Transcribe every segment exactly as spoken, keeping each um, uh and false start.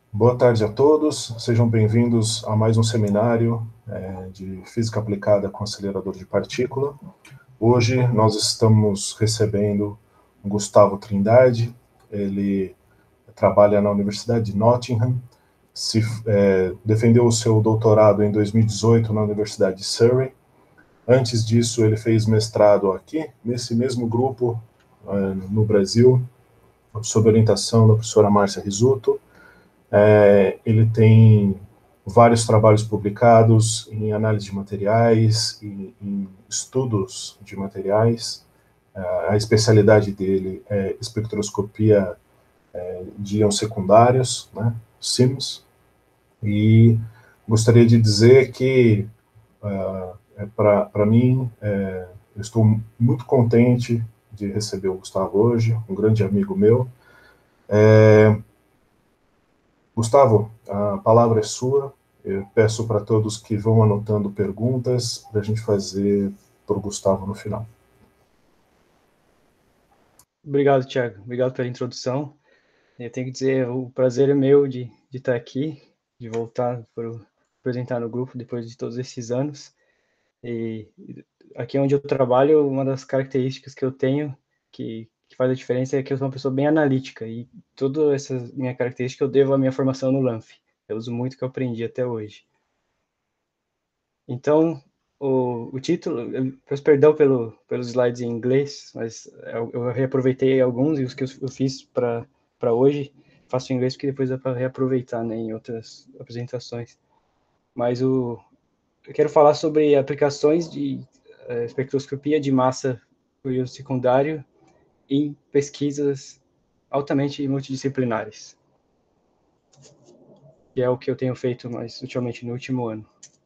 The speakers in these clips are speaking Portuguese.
Boa tarde a todos, sejam bem-vindos a mais um seminário é, de Física Aplicada com Acelerador de Partícula. Hoje nós estamos recebendo o Gustavo Trindade, ele trabalha na Universidade de Nottingham, se, é, defendeu o seu doutorado em dois mil e dezoito na Universidade de Surrey. Antes disso, ele fez mestrado aqui, nesse mesmo grupo, é, no Brasil, sob orientação da professora Márcia Risuto. É, ele tem vários trabalhos publicados em análise de materiais, em, em estudos de materiais. A especialidade dele é espectroscopia é, de íons secundários, né, S I M S, e gostaria de dizer que, uh, é para mim, é, eu estou muito contente de receber o Gustavo hoje, um grande amigo meu. É, Gustavo, a palavra é sua. Eu peço para todos que vão anotando perguntas para a gente fazer para o Gustavo no final. Obrigado, Thiago. Obrigado pela introdução. Eu tenho que dizer, o prazer é meu de, de estar aqui, de voltar para apresentar no grupo depois de todos esses anos. E aqui onde eu trabalho, uma das características que eu tenho que, que faz a diferença é que eu sou uma pessoa bem analítica, e toda essa minha característica eu devo à minha formação no LAMF. Eu uso muito o que eu aprendi até hoje. Então, o, o título, eu peço perdão pelo, pelos slides em inglês, mas eu, eu reaproveitei alguns, e os que eu, eu fiz para hoje, faço em inglês porque depois dá para reaproveitar, né, em outras apresentações. Mas o, eu quero falar sobre aplicações de uh, espectroscopia de massa por íon secundário em pesquisas altamente multidisciplinares, que é o que eu tenho feito mais ultimamente no último ano.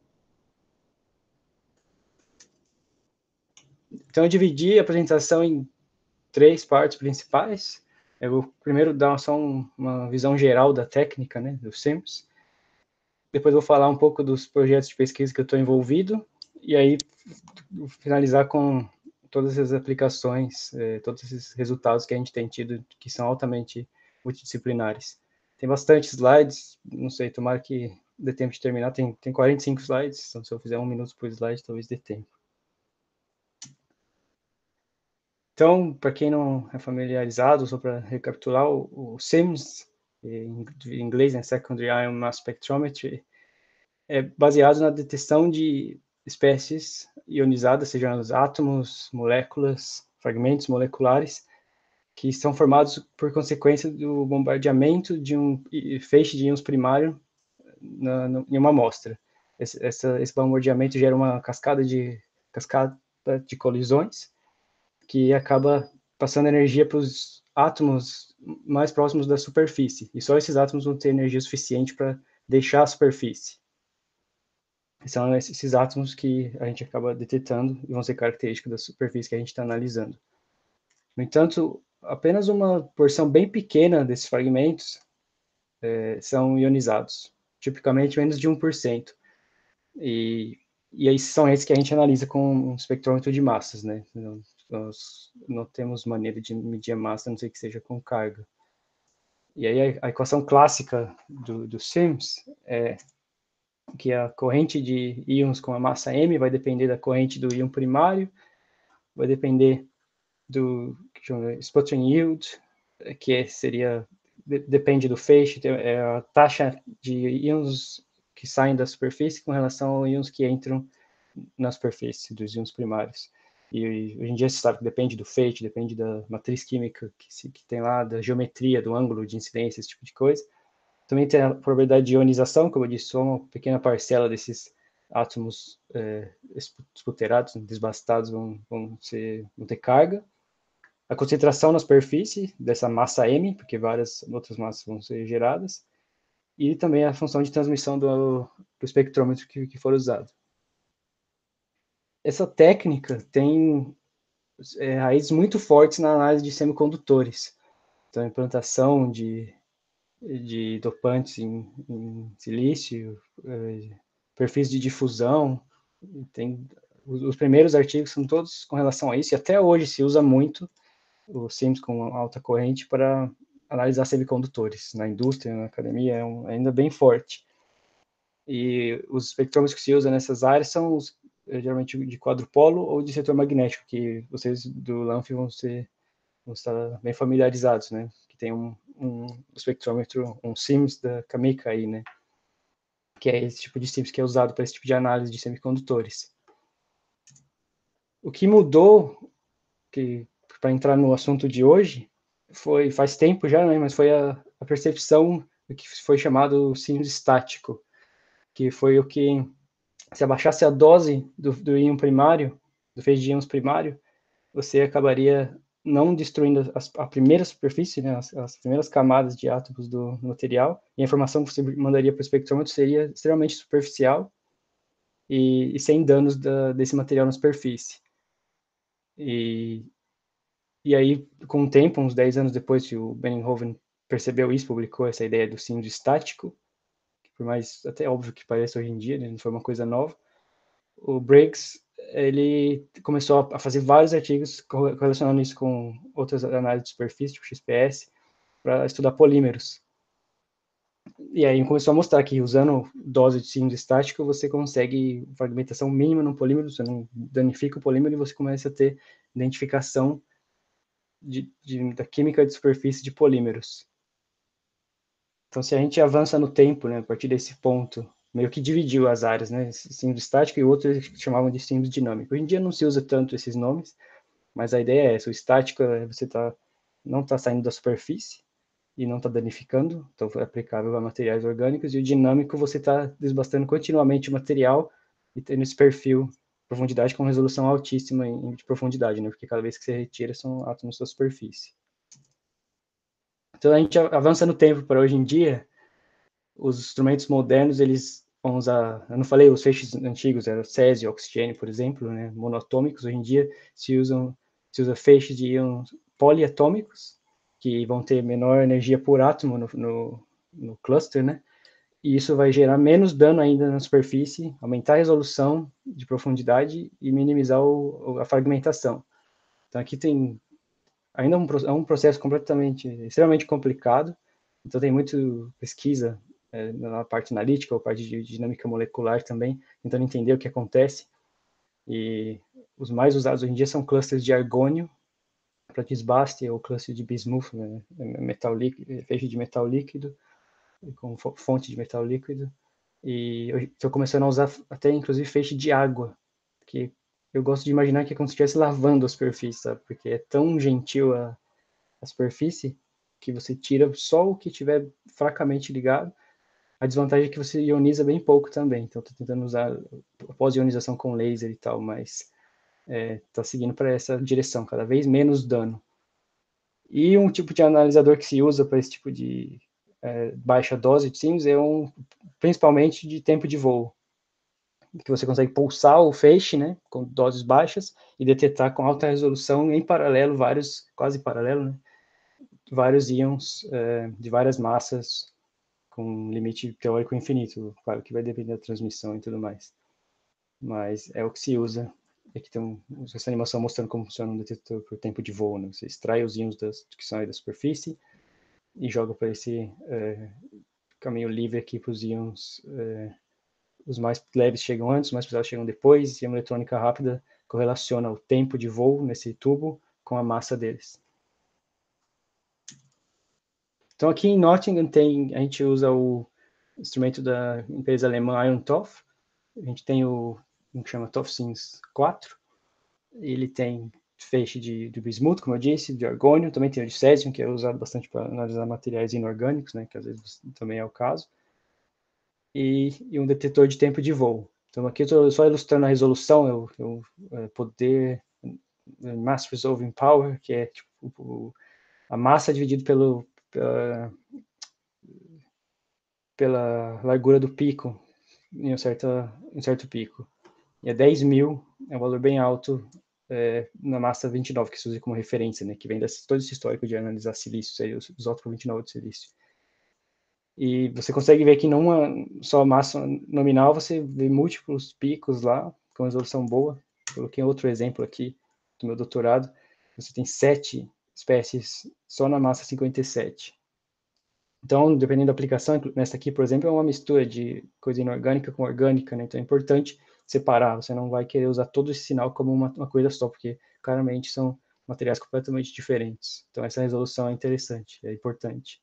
Então, eu dividi a apresentação em três partes principais. Eu vou primeiro dar só um, uma visão geral da técnica, né, do S I M S. Depois vou falar um pouco dos projetos de pesquisa que eu estou envolvido. E aí, finalizar com todas as aplicações, eh, todos esses resultados que a gente tem tido, que são altamente multidisciplinares. Tem bastante slides, não sei, tomara que dê tempo de terminar. Tem, tem quarenta e cinco slides, então se eu fizer um minuto por slide, talvez dê tempo. Então, para quem não é familiarizado, só para recapitular, o, o S I M S, em inglês, né, Secondary Ion Mass Spectrometry, é baseado na detecção de espécies ionizadas, sejam os átomos, moléculas, fragmentos moleculares, que são formados por consequência do bombardeamento de um feixe de íons primário na, no, em uma amostra. Esse, essa, esse bombardeamento gera uma cascada de, cascada de colisões, que acaba passando energia para os átomos mais próximos da superfície, e só esses átomos vão ter energia suficiente para deixar a superfície. São esses átomos que a gente acaba detectando e vão ser características da superfície que a gente está analisando. No entanto, apenas uma porção bem pequena desses fragmentos é, são ionizados, tipicamente menos de um por cento. E, e aí são esses que a gente analisa com um espectrômetro de massas, né? Nós não temos maneira de medir a massa, a não ser que seja com carga. E aí a, a equação clássica do, do S I M S é que a corrente de íons com a massa m vai depender da corrente do íon primário, vai depender do sputtering yield, que seria, depende do feixe, é a taxa de íons que saem da superfície com relação aos íons que entram na superfície, dos íons primários. E hoje em dia se sabe que depende do feixe, depende da matriz química que, se, que tem lá, da geometria, do ângulo de incidência, esse tipo de coisa. Também tem a probabilidade de ionização, como eu disse, só uma pequena parcela desses átomos é, esputerados, desbastados, vão, vão, ser, vão ter carga. A concentração na superfície dessa massa M, porque várias outras massas vão ser geradas, e também a função de transmissão do, do espectrômetro que, que for usado. Essa técnica tem é, raízes muito fortes na análise de semicondutores. Então, a implantação de, de dopantes em, em silício, é, perfis de difusão. Tem, os, os primeiros artigos são todos com relação a isso, e até hoje se usa muito o S I M S com alta corrente para analisar semicondutores. Na indústria, na academia, é um, ainda bem forte. E os espectrômetros que se usam nessas áreas são os, geralmente de quadrupolo ou de setor magnético, que vocês do LAMF vão, ser, vão estar bem familiarizados, né? Que tem um, um espectrômetro, um SIMS da Kamica aí, né? Que é esse tipo de SIMS que é usado para esse tipo de análise de semicondutores. O que mudou, que para entrar no assunto de hoje, foi faz tempo já, né? Mas foi a, a percepção do que foi chamado SIMS estático, que foi o que, se abaixasse a dose do, do íon primário, do feixe de íons primário, você acabaria não destruindo as, a primeira superfície, né, as, as primeiras camadas de átomos do material, e a informação que você mandaria para o espectrômetro seria extremamente superficial e, e sem danos da, desse material na superfície. E, e aí, com o tempo, uns dez anos depois que o Beninghoven percebeu isso, publicou essa ideia do SIMS estático, que por mais até óbvio que pareça hoje em dia, né, não foi uma coisa nova, o Briggs, ele começou a fazer vários artigos relacionando isso com outras análises de superfície, tipo X P S, para estudar polímeros. E aí começou a mostrar que usando dose de SIMS estático, você consegue fragmentação mínima no polímero, você não danifica o polímero e você começa a ter identificação de, de, da química de superfície de polímeros. Então, se a gente avança no tempo, né, a partir desse ponto, meio que dividiu as áreas, né, SIMS estático e outros eles chamavam de SIMS dinâmico. Hoje em dia não se usa tanto esses nomes, mas a ideia é essa, o estático é você tá, não está saindo da superfície e não está danificando, então é aplicável a materiais orgânicos, e o dinâmico você está desbastando continuamente o material e tendo esse perfil profundidade com resolução altíssima em, de profundidade, né, porque cada vez que você retira são átomos da superfície. Então a gente avança no tempo para hoje em dia, os instrumentos modernos, eles vão usar, eu não falei, os feixes antigos, era césio, oxigênio, por exemplo, né, monoatômicos, hoje em dia se usam, se usa feixes de íons poliatômicos, que vão ter menor energia por átomo no, no, no cluster, né, e isso vai gerar menos dano ainda na superfície, aumentar a resolução de profundidade e minimizar o, a fragmentação. Então aqui tem ainda um, é um processo completamente, extremamente complicado, então tem muito pesquisa é, na parte analítica, ou parte de dinâmica molecular também, tentando entender o que acontece, e os mais usados hoje em dia são clusters de argônio para desbaste, ou cluster de bismuth, né, metal líquido, feixe de metal líquido, com fonte de metal líquido, e eu estou começando a usar até inclusive feixe de água, que eu gosto de imaginar que é como se estivesse lavando a superfície, sabe? Porque é tão gentil a, a superfície que você tira só o que estiver fracamente ligado. A desvantagem é que você ioniza bem pouco também, então estou tentando usar pós-ionização com laser e tal, mas está é, seguindo para essa direção, cada vez menos dano. E um tipo de analisador que se usa para esse tipo de é, baixa dose de SIMS é um, principalmente de tempo de voo, que você consegue pulsar o feixe, né, com doses baixas e detectar com alta resolução em paralelo vários, quase paralelo, né, vários íons é, de várias massas com limite teórico infinito, claro que vai depender da transmissão e tudo mais, mas é o que se usa. Aqui tem um, essa animação mostrando como funciona um detector por tempo de voo, né? Você extrai os íons das, que saem da superfície e joga para esse é, caminho livre aqui para os íons, é, os mais leves chegam antes, os mais pesados chegam depois, e a eletrônica rápida correlaciona o tempo de voo nesse tubo com a massa deles. Então aqui em Nottingham tem, a gente usa o instrumento da empresa alemã IonTOF, a gente tem o que chama TOF-SIMS quatro, ele tem feixe de, de bismuto, como eu disse, de argônio, também tem o de césio, que é usado bastante para analisar materiais inorgânicos, né, que às vezes também é o caso, e, e um detetor de tempo de voo. Então aqui eu estou só ilustrando a resolução, o poder, mass resolving power, que é tipo, o, a massa dividido pelo, pela, pela largura do pico, em um certo, um certo pico. E é dez mil, é um valor bem alto é, na massa vinte e nove, que se usa como referência, né, que vem desse, todo esse histórico de analisar silício, seria os isótopos vinte e nove de silício. E você consegue ver que numa só massa nominal você vê múltiplos picos lá, com resolução boa. Coloquei outro exemplo aqui do meu doutorado. Você tem sete espécies só na massa cinquenta e sete. Então, dependendo da aplicação, nessa aqui, por exemplo, é uma mistura de coisa inorgânica com orgânica, né? Então é importante separar, você não vai querer usar todo esse sinal como uma, uma coisa só, porque claramente são materiais completamente diferentes. Então essa resolução é interessante, é importante.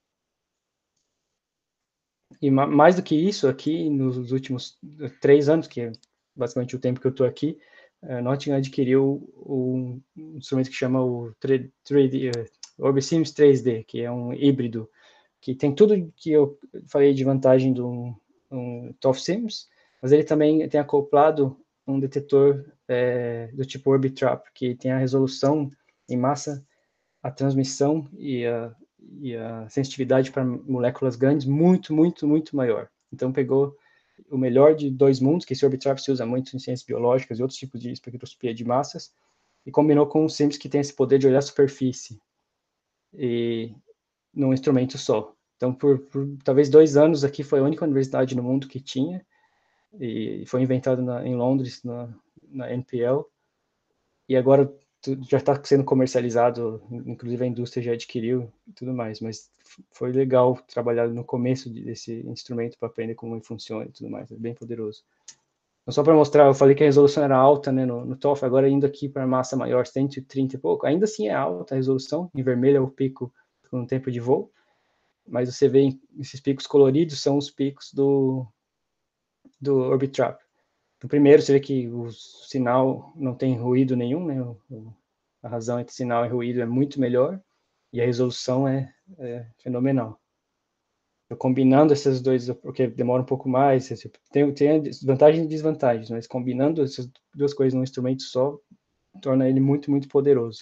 E mais do que isso, aqui nos últimos três anos, que é basicamente o tempo que eu estou aqui, a Nottingham adquiriu um instrumento que chama o três D, uh, OrbiSims três D, que é um híbrido, que tem tudo que eu falei de vantagem do um TOF-Sims, mas ele também tem acoplado um detetor é, do tipo Orbitrap, que tem a resolução em massa, a transmissão e a, e a sensitividade para moléculas grandes muito, muito, muito maior. Então pegou o melhor de dois mundos, que esse Orbitrap se usa muito em ciências biológicas e outros tipos de espectroscopia de massas, e combinou com um Sims que tem esse poder de olhar a superfície e num instrumento só. Então, por, por talvez dois anos aqui, foi a única universidade no mundo que tinha, e foi inventado na, em Londres, na, na N P L, e agora já está sendo comercializado, inclusive a indústria já adquiriu e tudo mais, mas foi legal trabalhar no começo desse instrumento para aprender como ele funciona e tudo mais, é bem poderoso. Então, só para mostrar, eu falei que a resolução era alta, né, no, no TOF, agora indo aqui para massa maior, cento e trinta e pouco, ainda assim é alta a resolução, em vermelho é o pico com o tempo de voo, mas você vê esses picos coloridos são os picos do, do Orbitrap. No primeiro, você vê que o sinal não tem ruído nenhum, né? O, o, a razão entre sinal e ruído é muito melhor, e a resolução é, é fenomenal. Eu combinando esses dois, porque demora um pouco mais, tem, tem vantagens e desvantagens, mas combinando essas duas coisas num instrumento só, torna ele muito, muito poderoso.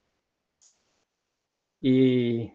E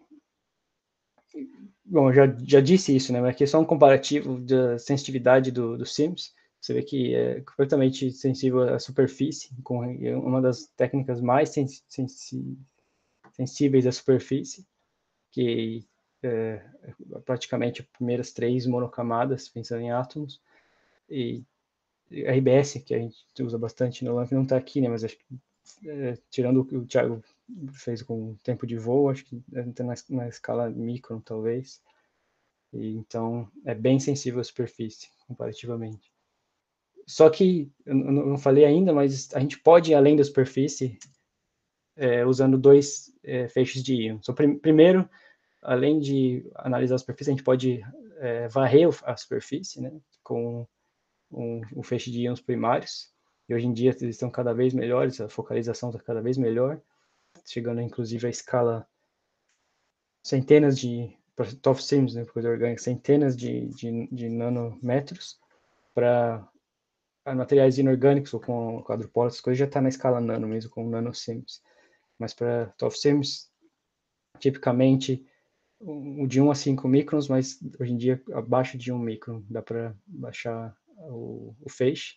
bom, já, já disse isso, né? Mas aqui é só um comparativo da sensitividade do, do Sims. Você vê que é completamente sensível à superfície, com uma das técnicas mais sens sensi sensíveis à superfície, que é praticamente as primeiras três monocamadas, pensando em átomos. E R B S, que a gente usa bastante no LAMP, não está aqui, né? Mas acho que, é, tirando o que o Thiago fez com o tempo de voo, acho que está na, na escala micron, talvez. E, então, é bem sensível à superfície, comparativamente. Só que, eu não falei ainda, mas a gente pode ir além da superfície é, usando dois é, feixes de íon. So, prim primeiro, além de analisar a superfície, a gente pode é, varrer a superfície, né, com um, um feixe de íons primários. E hoje em dia eles estão cada vez melhores, a focalização está cada vez melhor, chegando inclusive a escala centenas de TOF-Sims, né, coisa orgânica, centenas de, de, de nanômetros para materiais inorgânicos ou com quadrupólitos, essas coisas já está na escala nano mesmo, com nanosims. Mas para TOF-Sims, tipicamente o de um a cinco microns, mas hoje em dia abaixo de um micron dá para baixar o, o feixe.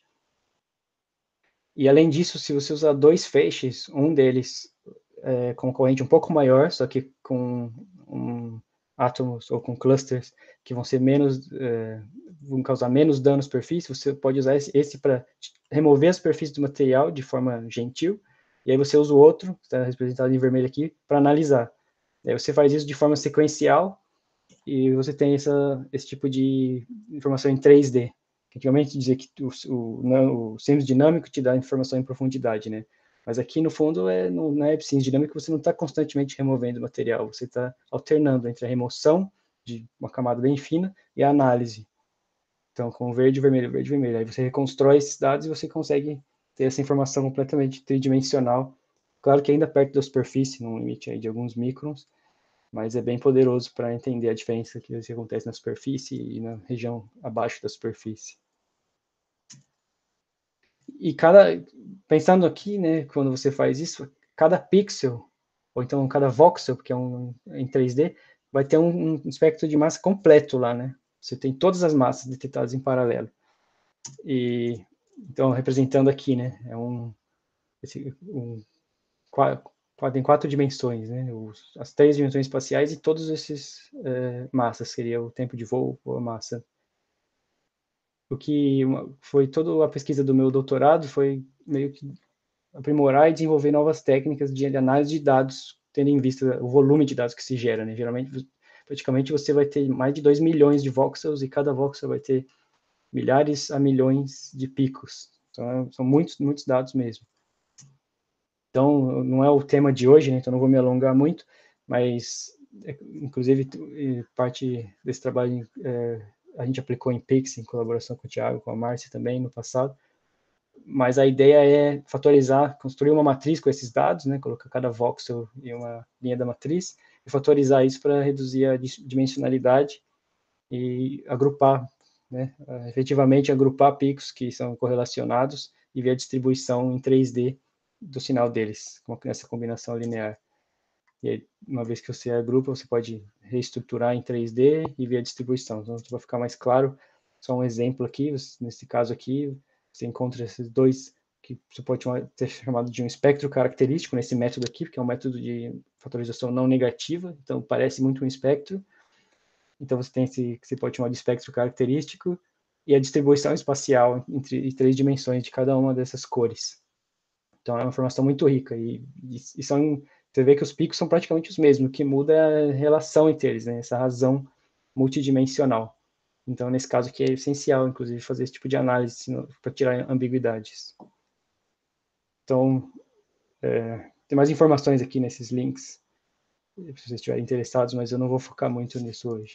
E além disso, se você usar dois feixes, um deles é, com corrente um pouco maior, só que com um, átomos ou com clusters que vão ser menos, é, vão causar menos dano à superfície, você pode usar esse, esse para remover a superfície do material de forma gentil, e aí você usa o outro, que está representado em vermelho aqui, para analisar. Aí você faz isso de forma sequencial, e você tem essa, esse tipo de informação em três D. Antigamente dizia que o, o, o Sims dinâmico te dá informação em profundidade, né? Mas aqui, no fundo, é, no, na Sims dinâmico, você não está constantemente removendo material, você está alternando entre a remoção de uma camada bem fina e a análise. Então, com verde, vermelho, verde, vermelho. Aí você reconstrói esses dados e você consegue ter essa informação completamente tridimensional. Claro que ainda perto da superfície, num limite aí de alguns microns, mas é bem poderoso para entender a diferença que acontece na superfície e na região abaixo da superfície. E cada, pensando aqui, né, quando você faz isso, cada pixel, ou então cada voxel, porque é um em três D, vai ter um, um espectro de massa completo lá, né? Você tem todas as massas detectadas em paralelo. E então representando aqui, né, é um, esse, um quatro, tem quatro dimensões, né? Os, as três dimensões espaciais e todos esses é, massas, seria o tempo de voo ou a massa. O que uma, foi toda a pesquisa do meu doutorado foi meio que aprimorar e desenvolver novas técnicas de análise de dados tendo em vista o volume de dados que se gera, né? Geralmente, praticamente, você vai ter mais de dois milhões de voxels, e cada voxel vai ter milhares a milhões de picos. Então, são muitos, muitos dados mesmo. Então, não é o tema de hoje, né? Então não vou me alongar muito, mas, inclusive, parte desse trabalho é, a gente aplicou em Pix, em colaboração com o Thiago, com a Márcia também, no passado. Mas a ideia é fatorizar, construir uma matriz com esses dados, né? Colocar cada voxel em uma linha da matriz, e fatorizar isso para reduzir a dimensionalidade e agrupar, né? Efetivamente agrupar picos que são correlacionados e ver a distribuição em três D do sinal deles, com essa combinação linear. E aí, uma vez que você agrupa, você pode reestruturar em três D e ver a distribuição. Então, para ficar mais claro, só um exemplo aqui, nesse caso aqui, você encontra esses dois, que você pode ter chamado de um espectro característico nesse método aqui, que é um método de fatorização não negativa, então parece muito um espectro. Então, você tem esse que você pode chamar de espectro característico, e a distribuição espacial entre em três dimensões de cada uma dessas cores. Então, é uma informação muito rica, e, e, e são, você vê que os picos são praticamente os mesmos, o que muda é a relação entre eles, né? Essa razão multidimensional. Então, nesse caso aqui, é essencial, inclusive, fazer esse tipo de análise para tirar ambiguidades. Então, é, tem mais informações aqui nesses links, se vocês estiverem interessados, mas eu não vou focar muito nisso hoje.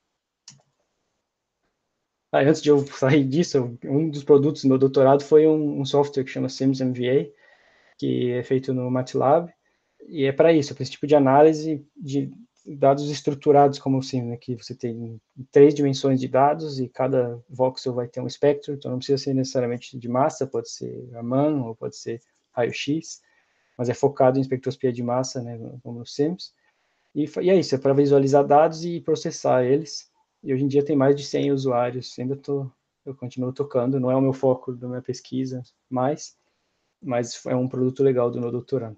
Ah, antes de eu sair disso, um dos produtos do meu doutorado foi um, um software que chama SimsMVA, que é feito no MATLAB, e é para isso, para esse tipo de análise de dados estruturados, como assim, né, que você tem três dimensões de dados, e cada voxel vai ter um espectro, então não precisa ser necessariamente de massa, pode ser Raman, ou pode ser raio-x, mas é focado em espectroscopia de massa, né, como no SIMS, e, e é isso, é para visualizar dados e processar eles, e hoje em dia tem mais de cem usuários, ainda tô, eu continuo tocando, não é o meu foco da minha pesquisa, mais, mas é um produto legal do meu doutorado.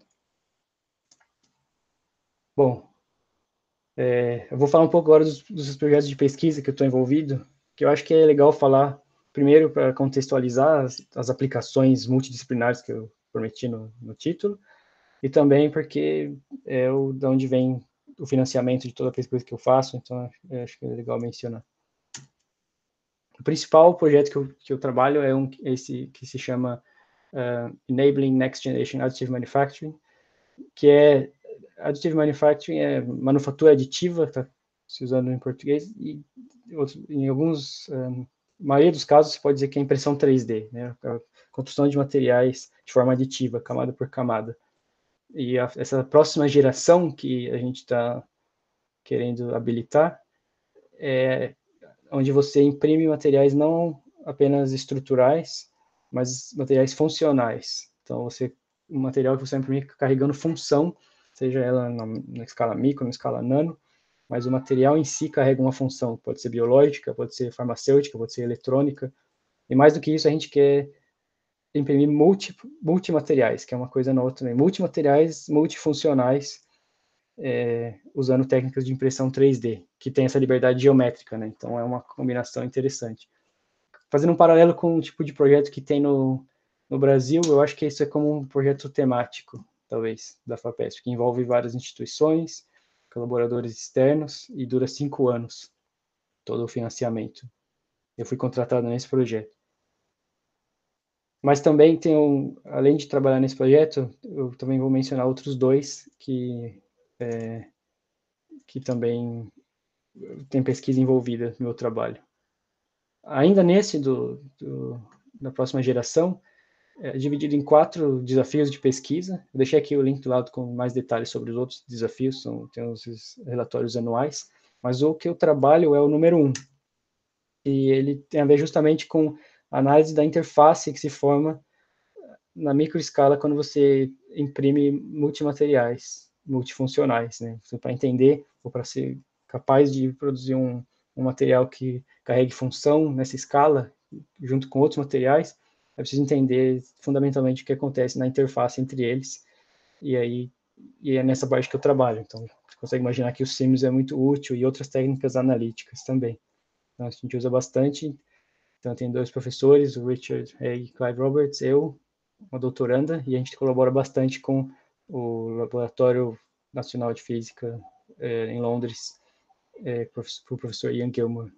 Bom, é, eu vou falar um pouco agora dos, dos projetos de pesquisa que eu estou envolvido, que eu acho que é legal falar, primeiro, para contextualizar as, as aplicações multidisciplinares que eu prometi no, no título, e também porque é o, de onde vem o financiamento de toda a pesquisa que eu faço, então eu acho que é legal mencionar. O principal projeto que eu, que eu trabalho é um, esse que se chama uh, Enabling Next Generation Additive Manufacturing, que é Additive Manufacturing é manufatura aditiva, está se usando em português, e em alguns, um, maioria dos casos, você pode dizer que é impressão três D, né? A construção de materiais de forma aditiva, camada por camada. E a, essa próxima geração que a gente está querendo habilitar é onde você imprime materiais não apenas estruturais, mas materiais funcionais. Então, você, um material que você vai imprimir carregando função, seja ela na, na escala micro, na escala nano, mas o material em si carrega uma função, pode ser biológica, pode ser farmacêutica, pode ser eletrônica, e mais do que isso, a gente quer imprimir multi, multimateriais, que é uma coisa nova também, multimateriais, multifuncionais, é, usando técnicas de impressão três D, que tem essa liberdade geométrica, né? Então é uma combinação interessante. Fazendo um paralelo com o tipo de projeto que tem no, no Brasil, eu acho que isso é como um projeto temático, talvez, da FAPESP, que envolve várias instituições, colaboradores externos, e dura cinco anos, todo o financiamento. Eu fui contratado nesse projeto. Mas também tem um, além de trabalhar nesse projeto, eu também vou mencionar outros dois que, é, que também tem pesquisa envolvida no meu trabalho. Ainda nesse do, do, da próxima geração, é dividido em quatro desafios de pesquisa. Eu deixei aqui o link do lado com mais detalhes sobre os outros desafios, são, tem os relatórios anuais, mas o que eu trabalho é o número um, e ele tem a ver justamente com a análise da interface que se forma na microescala quando você imprime multimateriais, multifuncionais, né? Então, para entender, ou para ser capaz de produzir um, um material que carregue função nessa escala, junto com outros materiais, é preciso entender fundamentalmente o que acontece na interface entre eles, e aí e é nessa parte que eu trabalho. Então, você consegue imaginar que o SIMS é muito útil, e outras técnicas analíticas também. Então, a gente usa bastante. Então, tem dois professores, o Richard e Clive Roberts, eu, uma doutoranda, e a gente colabora bastante com o laboratório Nacional de Física é, em Londres, é, para o professor Ian Gilmour.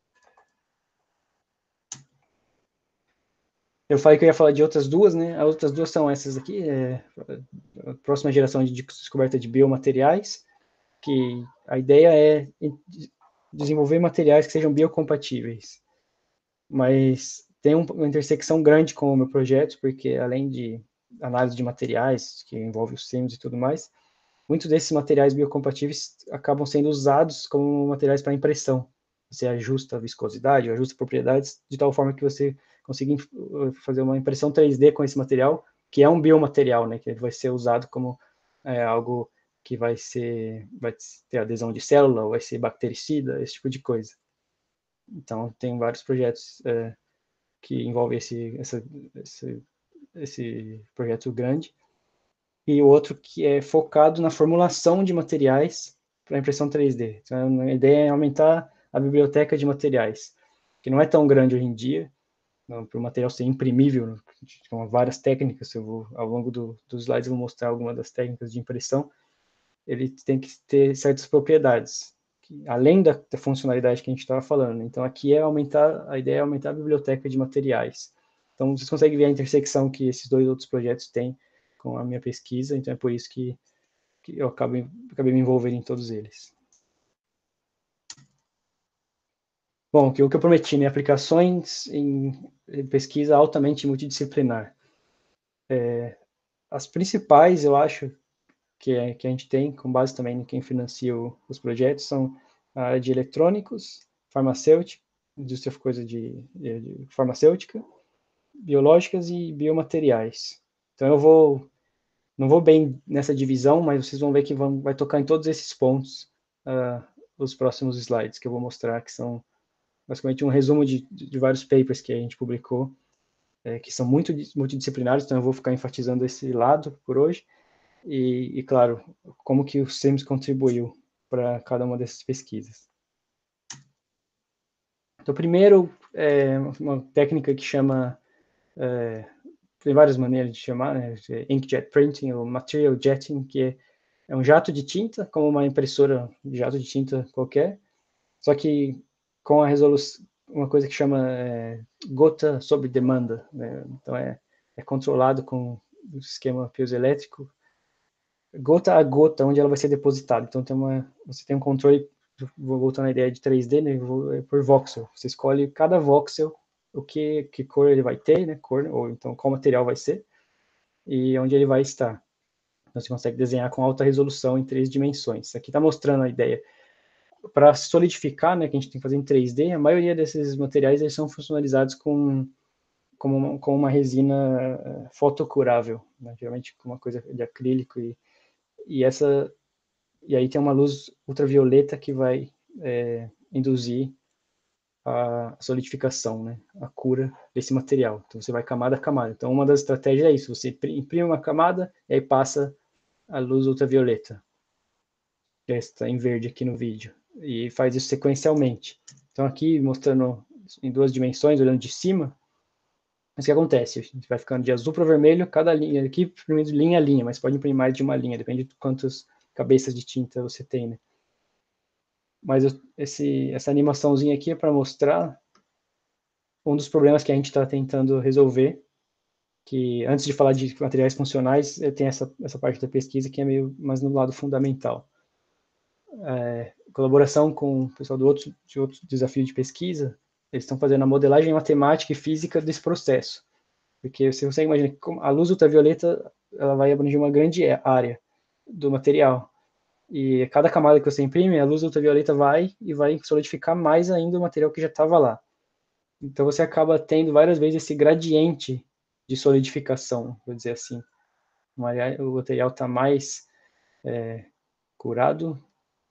Eu falei que eu ia falar de outras duas, né? As outras duas são essas aqui, é, a próxima geração de descoberta de biomateriais, que a ideia é desenvolver materiais que sejam biocompatíveis. Mas tem uma intersecção grande com o meu projeto, porque além de análise de materiais, que envolve os SIMS e tudo mais, muitos desses materiais biocompatíveis acabam sendo usados como materiais para impressão. Você ajusta a viscosidade, ajusta propriedades, de tal forma que você consiga fazer uma impressão três D com esse material, que é um biomaterial, né, que vai ser usado como é, algo que vai ser, vai ter adesão de célula, ou vai ser bactericida, esse tipo de coisa. Então, tem vários projetos é, que envolvem esse, essa, esse, esse projeto grande, e o outro que é focado na formulação de materiais para impressão três D. Então, a ideia é aumentar a biblioteca de materiais, que não é tão grande hoje em dia, para o material ser imprimível, com várias técnicas. Eu vou, ao longo do, dos slides, eu vou mostrar algumas das técnicas de impressão. Ele tem que ter certas propriedades, que, além da, da funcionalidade que a gente estava falando. Então, aqui é aumentar, a ideia é aumentar a biblioteca de materiais. Então, vocês conseguem ver a intersecção que esses dois outros projetos têm com a minha pesquisa, então é por isso que, que eu acabei, acabei me envolvendo em todos eles. Bom, o que eu prometi, né? Aplicações em pesquisa altamente multidisciplinar. É, as principais, eu acho, que, é, que a gente tem, com base também em quem financia o, os projetos, são a área de eletrônicos, farmacêutica, indústria coisa de, de, de farmacêutica, biológicas e biomateriais. Então eu vou, não vou bem nessa divisão, mas vocês vão ver que vão, vai tocar em todos esses pontos uh, os próximos slides que eu vou mostrar, que são basicamente um resumo de, de vários papers que a gente publicou, é, que são muito multidisciplinares, então eu vou ficar enfatizando esse lado por hoje. E, e, claro, como que o SIMS contribuiu para cada uma dessas pesquisas. Então, primeiro, é uma técnica que chama, é, tem várias maneiras de chamar, né, inkjet printing ou material jetting, que é, é um jato de tinta, como uma impressora de jato de tinta qualquer, só que com a resolução, uma coisa que chama é, gota sobre demanda, né? Então é, é controlado com o esquema piezoelétrico, gota a gota, onde ela vai ser depositada. Então, tem uma, você tem um controle, vou voltando à ideia de três D, né, por voxel. Você escolhe cada voxel, o que, que cor ele vai ter, né, cor, ou então qual material vai ser, e onde ele vai estar. Então, você consegue desenhar com alta resolução em três dimensões. Aqui está mostrando a ideia. Para solidificar, né, que a gente tem que fazer em três D, a maioria desses materiais eles são funcionalizados com, com, uma, com uma resina fotocurável, né, geralmente com uma coisa de acrílico, e, e, essa, e aí tem uma luz ultravioleta que vai é, induzir a solidificação, né, a cura desse material. Então, você vai camada a camada. Então, uma das estratégias é isso, você imprime uma camada e aí passa a luz ultravioleta, que está em verde aqui no vídeo, e faz isso sequencialmente. Então, aqui, mostrando em duas dimensões, olhando de cima, o que acontece? A gente vai ficando de azul para vermelho, cada linha, aqui imprimindo linha a linha, mas pode imprimir mais de uma linha, depende de quantas cabeças de tinta você tem, né? Mas esse, essa animaçãozinha aqui é para mostrar um dos problemas que a gente está tentando resolver, que antes de falar de materiais funcionais, tem essa, essa parte da pesquisa que é meio mais no lado fundamental. É, colaboração com o pessoal do outro, de outro desafio de pesquisa, eles estão fazendo a modelagem matemática e física desse processo. Porque você consegue imaginar que a luz ultravioleta ela vai abranger uma grande área do material. E cada camada que você imprime, a luz ultravioleta vai e vai solidificar mais ainda o material que já estava lá. Então você acaba tendo várias vezes esse gradiente de solidificação, vou dizer assim. O material está mais é, curado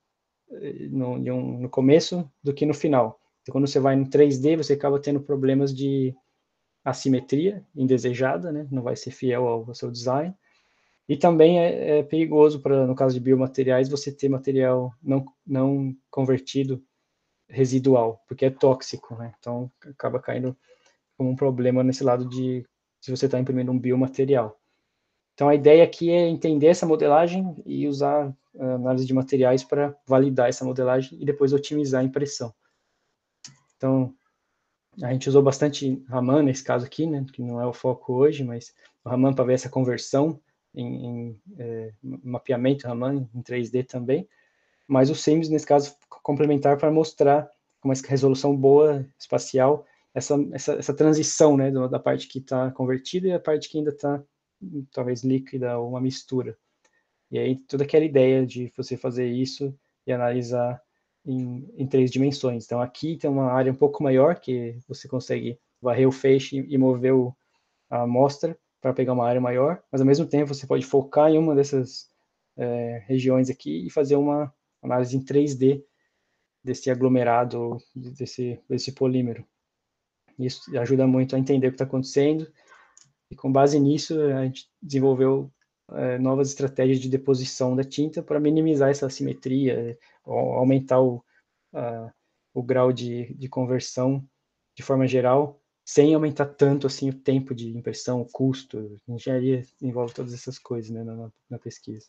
no, um, no começo do que no final. Então, quando você vai no três D, você acaba tendo problemas de assimetria indesejada, né? Não vai ser fiel ao, ao seu design. E também é, é perigoso, para, no caso de biomateriais, você ter material não, não convertido residual, porque é tóxico, né? Então, acaba caindo como um problema nesse lado de se você está imprimindo um biomaterial. Então, a ideia aqui é entender essa modelagem e usar a análise de materiais para validar essa modelagem e depois otimizar a impressão. Então, a gente usou bastante Raman nesse caso aqui, né, que não é o foco hoje, mas o Raman para ver essa conversão em, em é, mapeamento Raman em três D também, mas o Sims, nesse caso, complementar para mostrar com uma resolução boa, espacial, essa, essa, essa transição, né, da parte que está convertida e a parte que ainda está, talvez, líquida ou uma mistura. E aí, toda aquela ideia de você fazer isso e analisar em, em três dimensões. Então, aqui tem uma área um pouco maior, que você consegue varrer o feixe e mover o, a amostra para pegar uma área maior, mas, ao mesmo tempo, você pode focar em uma dessas é, regiões aqui e fazer uma análise em três D desse aglomerado, desse, desse polímero. Isso ajuda muito a entender o que está acontecendo, e com base nisso, a gente desenvolveu é, novas estratégias de deposição da tinta para minimizar essa assimetria, aumentar o, a, o grau de, de conversão de forma geral, sem aumentar tanto assim o tempo de impressão, o custo. A engenharia envolve todas essas coisas, né, na, na pesquisa.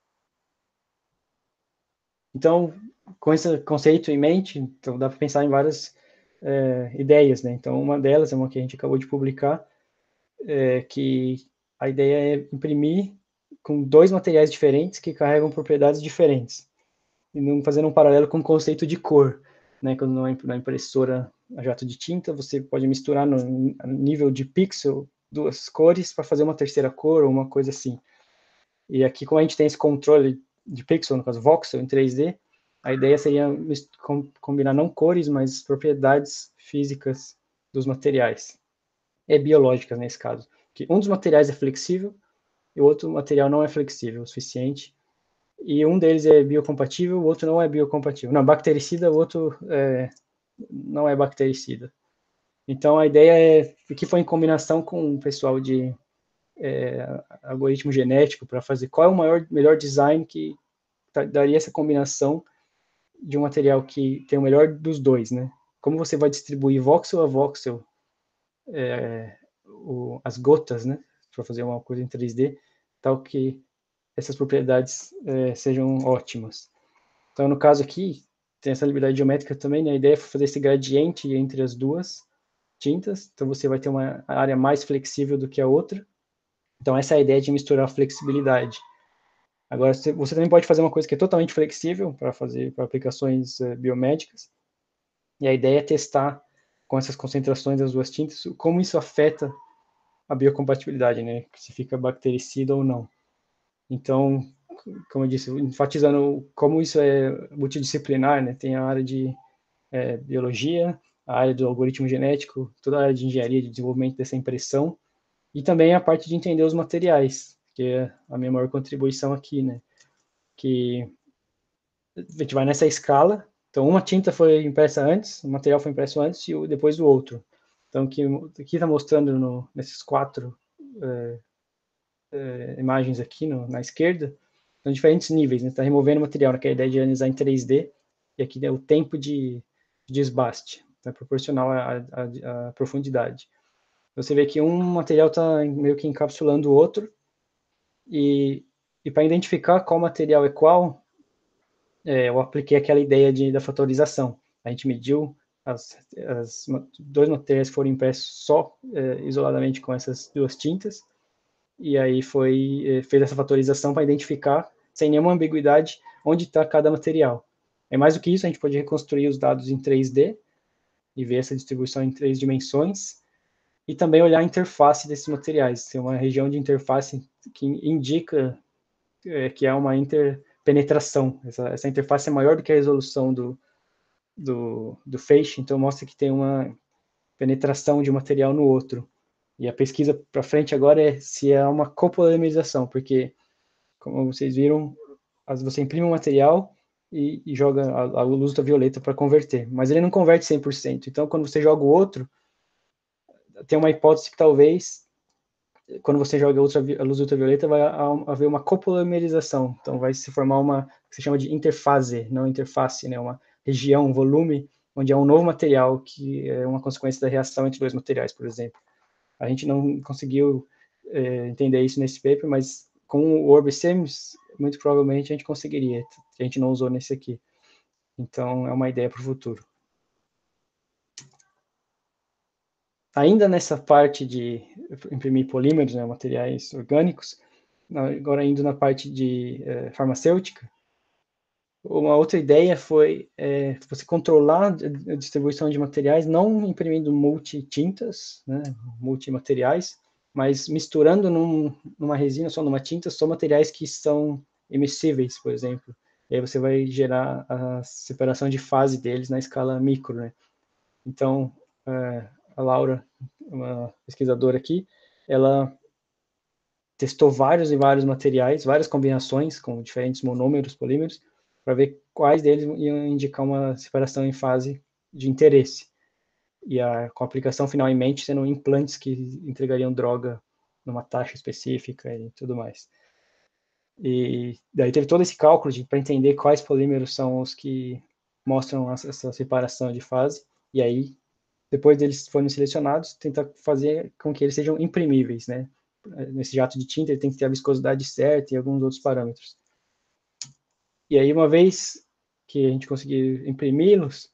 Então, com esse conceito em mente, então dá para pensar em várias é, ideias, né? Então, uma delas é uma que a gente acabou de publicar, é, que a ideia é imprimir com dois materiais diferentes que carregam propriedades diferentes, e não fazendo um paralelo com o conceito de cor, né? Quando na impressora a jato de tinta, você pode misturar no nível de pixel duas cores para fazer uma terceira cor ou uma coisa assim. E aqui, como a gente tem esse controle de pixel, no caso voxel, em três D, a ideia seria combinar não cores, mas propriedades físicas dos materiais, e biológicas nesse caso. Que um dos materiais é flexível e o outro material não é flexível o suficiente, e um deles é biocompatível, o outro não é biocompatível. Não, bactericida, o outro é, não é bactericida. Então, a ideia é que foi em combinação com o pessoal de é, algoritmo genético para fazer qual é o maior, melhor design que daria essa combinação de um material que tem o melhor dos dois, né? Como você vai distribuir voxel a voxel é, o, as gotas, né? Para fazer uma coisa em três D, tal que essas propriedades é, sejam ótimas. Então, no caso aqui, tem essa liberdade geométrica também, né? A ideia é fazer esse gradiente entre as duas tintas, então você vai ter uma área mais flexível do que a outra. Então, essa é a ideia de misturar a flexibilidade. Agora, você também pode fazer uma coisa que é totalmente flexível para fazer para aplicações uh, biomédicas, e a ideia é testar com essas concentrações das duas tintas como isso afeta a biocompatibilidade, né? Se fica bactericida ou não. Então, como eu disse, enfatizando como isso é multidisciplinar, né? Tem a área de é, biologia, a área do algoritmo genético, toda a área de engenharia, de desenvolvimento dessa impressão, e também a parte de entender os materiais, que é a minha maior contribuição aqui, né? Que a gente vai nessa escala, então uma tinta foi impressa antes, o material foi impresso antes e depois o outro. Então, aqui está mostrando no, nesses quatro é, é, imagens aqui no, na esquerda, são diferentes níveis, está né? removendo o material, naquela ideia de analisar em três D, e aqui é o tempo de, de desbaste, tá? Proporcional à, à, à profundidade. Você vê que um material está meio que encapsulando o outro, e, e para identificar qual material é qual, é, eu apliquei aquela ideia de, da fatorização. A gente mediu as, as dois materiais que foram impressos só é, isoladamente com essas duas tintas, e aí foi é, fez essa fatorização para identificar, sem nenhuma ambiguidade, onde está cada material. É mais do que isso, a gente pode reconstruir os dados em três D e ver essa distribuição em três dimensões, e também olhar a interface desses materiais. Tem uma região de interface que indica é, que é uma interpenetração. Essa, essa interface é maior do que a resolução do, do, do feixe, então mostra que tem uma penetração de um material no outro. E a pesquisa para frente agora é se é uma copolimerização, porque, como vocês viram, você imprime um material e, e joga a, a luz ultravioleta para converter, mas ele não converte cem por cento. Então, quando você joga o outro, tem uma hipótese que talvez, quando você joga outra, a luz ultravioleta, vai haver uma copolimerização. Então, vai se formar uma que se chama de interfase, não interface, né? Uma região, um volume, onde há um novo material que é uma consequência da reação entre dois materiais, por exemplo. A gente não conseguiu é, entender isso nesse paper, mas com o OrbiSIMS, muito provavelmente a gente conseguiria, a gente não usou nesse aqui. Então, é uma ideia para o futuro. Ainda nessa parte de imprimir polímeros, né, materiais orgânicos, agora indo na parte de é, farmacêutica, uma outra ideia foi é, você controlar a distribuição de materiais, não imprimindo multi-tintas, né, multimateriais, mas misturando num, numa resina, só numa tinta, só materiais que são emissíveis, por exemplo. E aí você vai gerar a separação de fase deles na escala micro, né? Então, é, a Laura, uma pesquisadora aqui, ela testou vários e vários materiais, várias combinações com diferentes monômeros, polímeros, para ver quais deles iam indicar uma separação em fase de interesse. E a, com a aplicação final em mente, sendo implantes que entregariam droga numa taxa específica e tudo mais. E daí teve todo esse cálculo para entender quais polímeros são os que mostram essa separação de fase, e aí, depois deles forem selecionados, tentar fazer com que eles sejam imprimíveis, né? Nesse jato de tinta, ele tem que ter a viscosidade certa e alguns outros parâmetros. E aí, uma vez que a gente conseguir imprimi-los,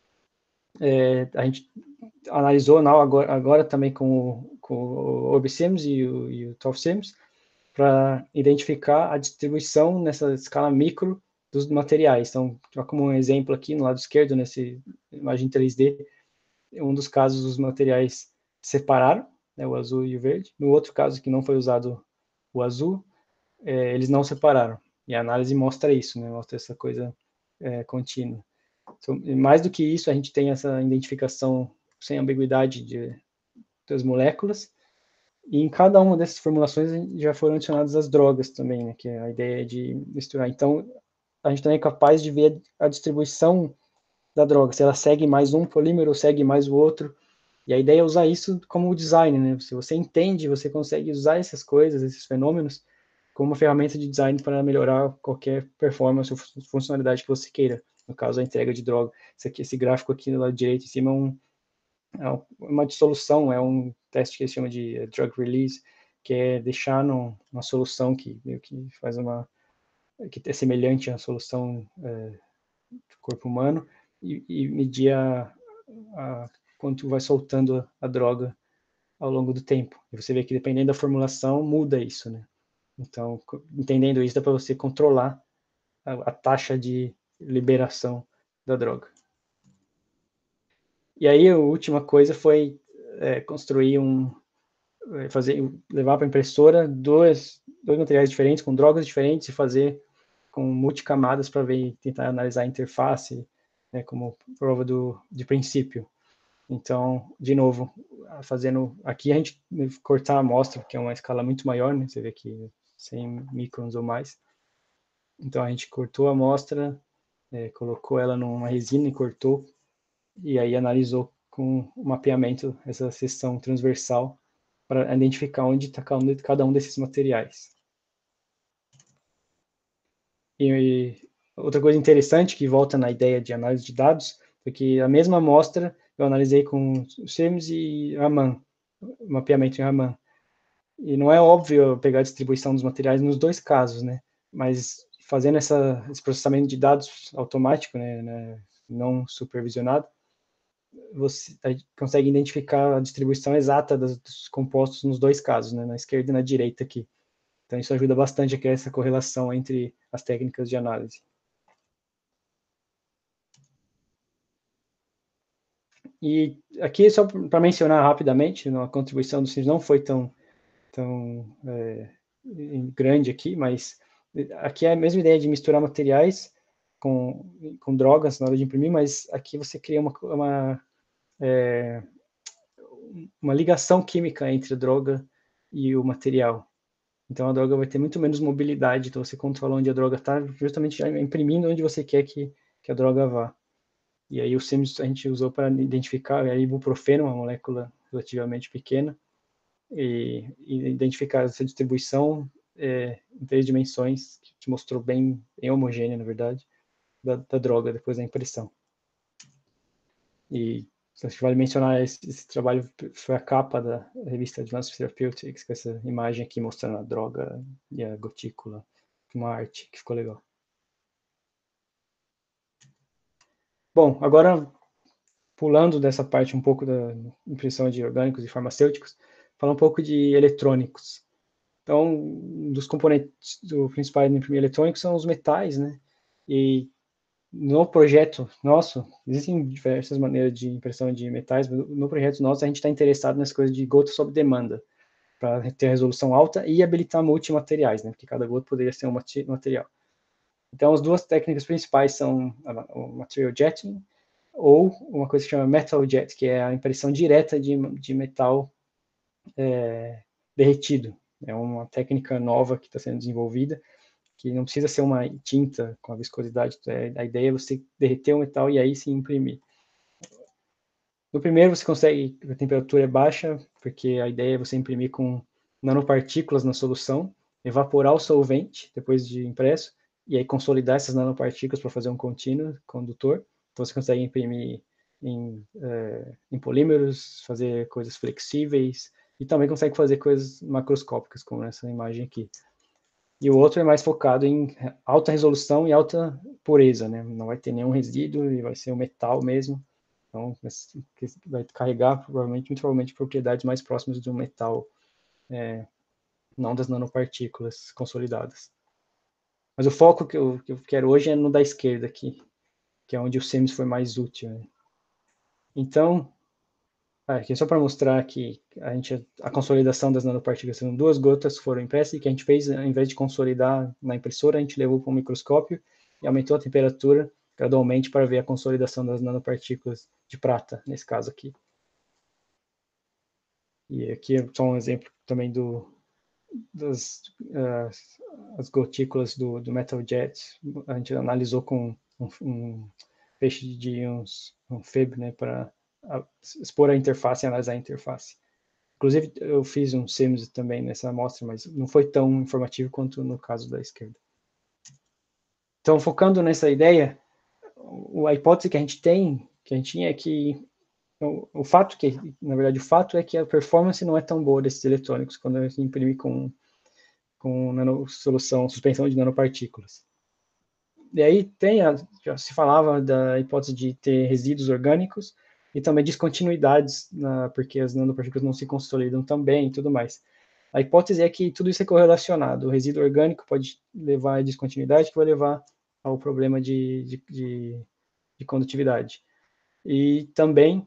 é, a gente analisou não, agora, agora também com o, com o OrbiSIMS e o, e o TOFSIMS, para identificar a distribuição nessa escala micro dos materiais. Então, como um exemplo aqui no lado esquerdo, nesse imagem três D, um dos casos os materiais separaram, né, o azul e o verde. No outro caso, que não foi usado o azul, é, eles não separaram. E a análise mostra isso, né, mostra essa coisa é, contínua. Então, mais do que isso, a gente tem essa identificação sem ambiguidade de, das moléculas, e em cada uma dessas formulações já foram adicionadas as drogas também, né, que é a ideia de misturar. Então, a gente também é capaz de ver a distribuição da droga, se ela segue mais um polímero ou segue mais o outro. E a ideia é usar isso como design, né? Se você entende, você consegue usar essas coisas, esses fenômenos, como uma ferramenta de design para melhorar qualquer performance ou funcionalidade que você queira. No caso, a entrega de droga. Esse, aqui, esse gráfico aqui do lado direito em cima é um, é uma dissolução, é um teste que eles chamam de drug release, que é deixar no, uma solução que meio que faz uma, que é semelhante à solução é, do corpo humano, e, e medir a, a, quanto vai soltando a, a droga ao longo do tempo. E você vê que dependendo da formulação, muda isso, né? Então, entendendo isso, dá para você controlar a, a taxa de liberação da droga. E aí, a última coisa foi é, construir um, fazer, levar para a impressora dois, dois materiais diferentes, com drogas diferentes, e fazer com multicamadas para ver, tentar analisar a interface, né, como prova do, de princípio. Então, de novo, fazendo, aqui a gente cortar a amostra, que é uma escala muito maior, né, você vê aqui cem microns ou mais. Então, a gente cortou a amostra, é, colocou ela numa resina e cortou, e aí analisou com o mapeamento essa seção transversal para identificar onde está cada um desses materiais. E outra coisa interessante que volta na ideia de análise de dados foi que a mesma amostra eu analisei com o SIMS e Raman, mapeamento em Raman. E não é óbvio pegar a distribuição dos materiais nos dois casos, né? Mas fazendo essa, esse processamento de dados automático, né, né, não supervisionado, você consegue identificar a distribuição exata dos, dos compostos nos dois casos, né, na esquerda e na direita aqui. Então isso ajuda bastante a criar essa correlação entre as técnicas de análise. E aqui, só para mencionar rapidamente, a contribuição do SIMS não foi tão, tão é, grande aqui, mas aqui é a mesma ideia de misturar materiais com, com drogas na hora de imprimir, mas aqui você cria uma, uma, é, uma ligação química entre a droga e o material. Então a droga vai ter muito menos mobilidade, então você controla onde a droga está, justamente imprimindo onde você quer que, que a droga vá. E aí o SIMS a gente usou para identificar a ibuprofeno, uma molécula relativamente pequena, e, e identificar essa distribuição é, em três dimensões, que te mostrou bem, bem homogênea, na verdade, da, da droga depois da impressão. E acho que vale mencionar esse, esse trabalho, foi a capa da revista Advanced Therapeutics, com essa imagem aqui mostrando a droga e a gotícula, uma arte que ficou legal. Bom, agora pulando dessa parte um pouco da impressão de orgânicos e farmacêuticos, falar um pouco de eletrônicos. Então, um dos componentes do principal de imprimir eletrônicos são os metais, né? E no projeto nosso, existem diversas maneiras de impressão de metais, mas no projeto nosso a gente está interessado nas coisas de gota sob demanda, para ter resolução alta e habilitar multimateriais, né? Porque cada gota poderia ser um material. Então, as duas técnicas principais são o material jetting ou uma coisa que chama metal jet, que é a impressão direta de, de metal é, derretido. É uma técnica nova que está sendo desenvolvida, que não precisa ser uma tinta com a viscosidade. A ideia é você derreter o metal e aí sim imprimir. No primeiro você consegue, a temperatura é baixa, porque a ideia é você imprimir com nanopartículas na solução, evaporar o solvente depois de impresso, e aí consolidar essas nanopartículas para fazer um contínuo condutor. Então você consegue imprimir em, é, em polímeros, fazer coisas flexíveis, e também consegue fazer coisas macroscópicas, como nessa imagem aqui. E o outro é mais focado em alta resolução e alta pureza, né? Não vai ter nenhum resíduo e vai ser um metal mesmo. Então, vai carregar, provavelmente, muito provavelmente, propriedades mais próximas de um metal, é, não das nanopartículas consolidadas. Mas o foco que eu, que eu quero hoje é no da esquerda aqui, que é onde o SEMS foi mais útil, né? Então, aqui é só para mostrar que a, gente, a consolidação das nanopartículas são duas gotas que foram impressas, e que a gente fez, ao invés de consolidar na impressora, a gente levou para um microscópio e aumentou a temperatura gradualmente para ver a consolidação das nanopartículas de prata, nesse caso aqui. E aqui é só um exemplo também do, das uh, as gotículas do, do metal jet. A gente analisou com um, um peixe de íons, um F E B, né, para expor a interface e analisar a interface. Inclusive, eu fiz um SEMS também nessa amostra, mas não foi tão informativo quanto no caso da esquerda. Então, focando nessa ideia, a hipótese que a gente tem, que a gente tinha é que o, o fato que, na verdade, o fato é que a performance não é tão boa desses eletrônicos quando a gente imprime com, com nano, solução, suspensão de nanopartículas. E aí tem, a, já se falava da hipótese de ter resíduos orgânicos e também descontinuidades, na, porque as nanopartículas não se consolidam tão bem e tudo mais. A hipótese é que tudo isso é correlacionado. O resíduo orgânico pode levar à descontinuidade, que vai levar ao problema de, de, de, de condutividade. E também,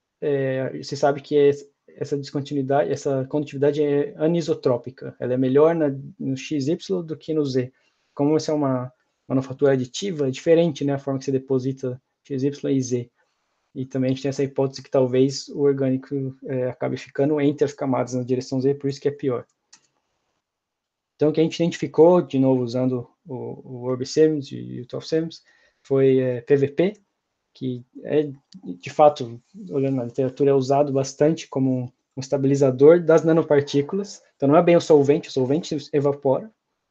é, você sabe que essa descontinuidade, essa condutividade é anisotrópica. Ela é melhor na, no X Y do que no Z. Como essa é uma manufatura aditiva, é diferente, né, a forma que você deposita X Y e Z. E também a gente tem essa hipótese que talvez o orgânico é, acabe ficando entre as camadas na direção Z, por isso que é pior. Então, o que a gente identificou, de novo, usando o, o OrbSEMS e o TOFSEMS, foi é, P V P, que é, de fato, olhando na literatura, é usado bastante como um estabilizador das nanopartículas. Então, não é bem o solvente, o solvente evapora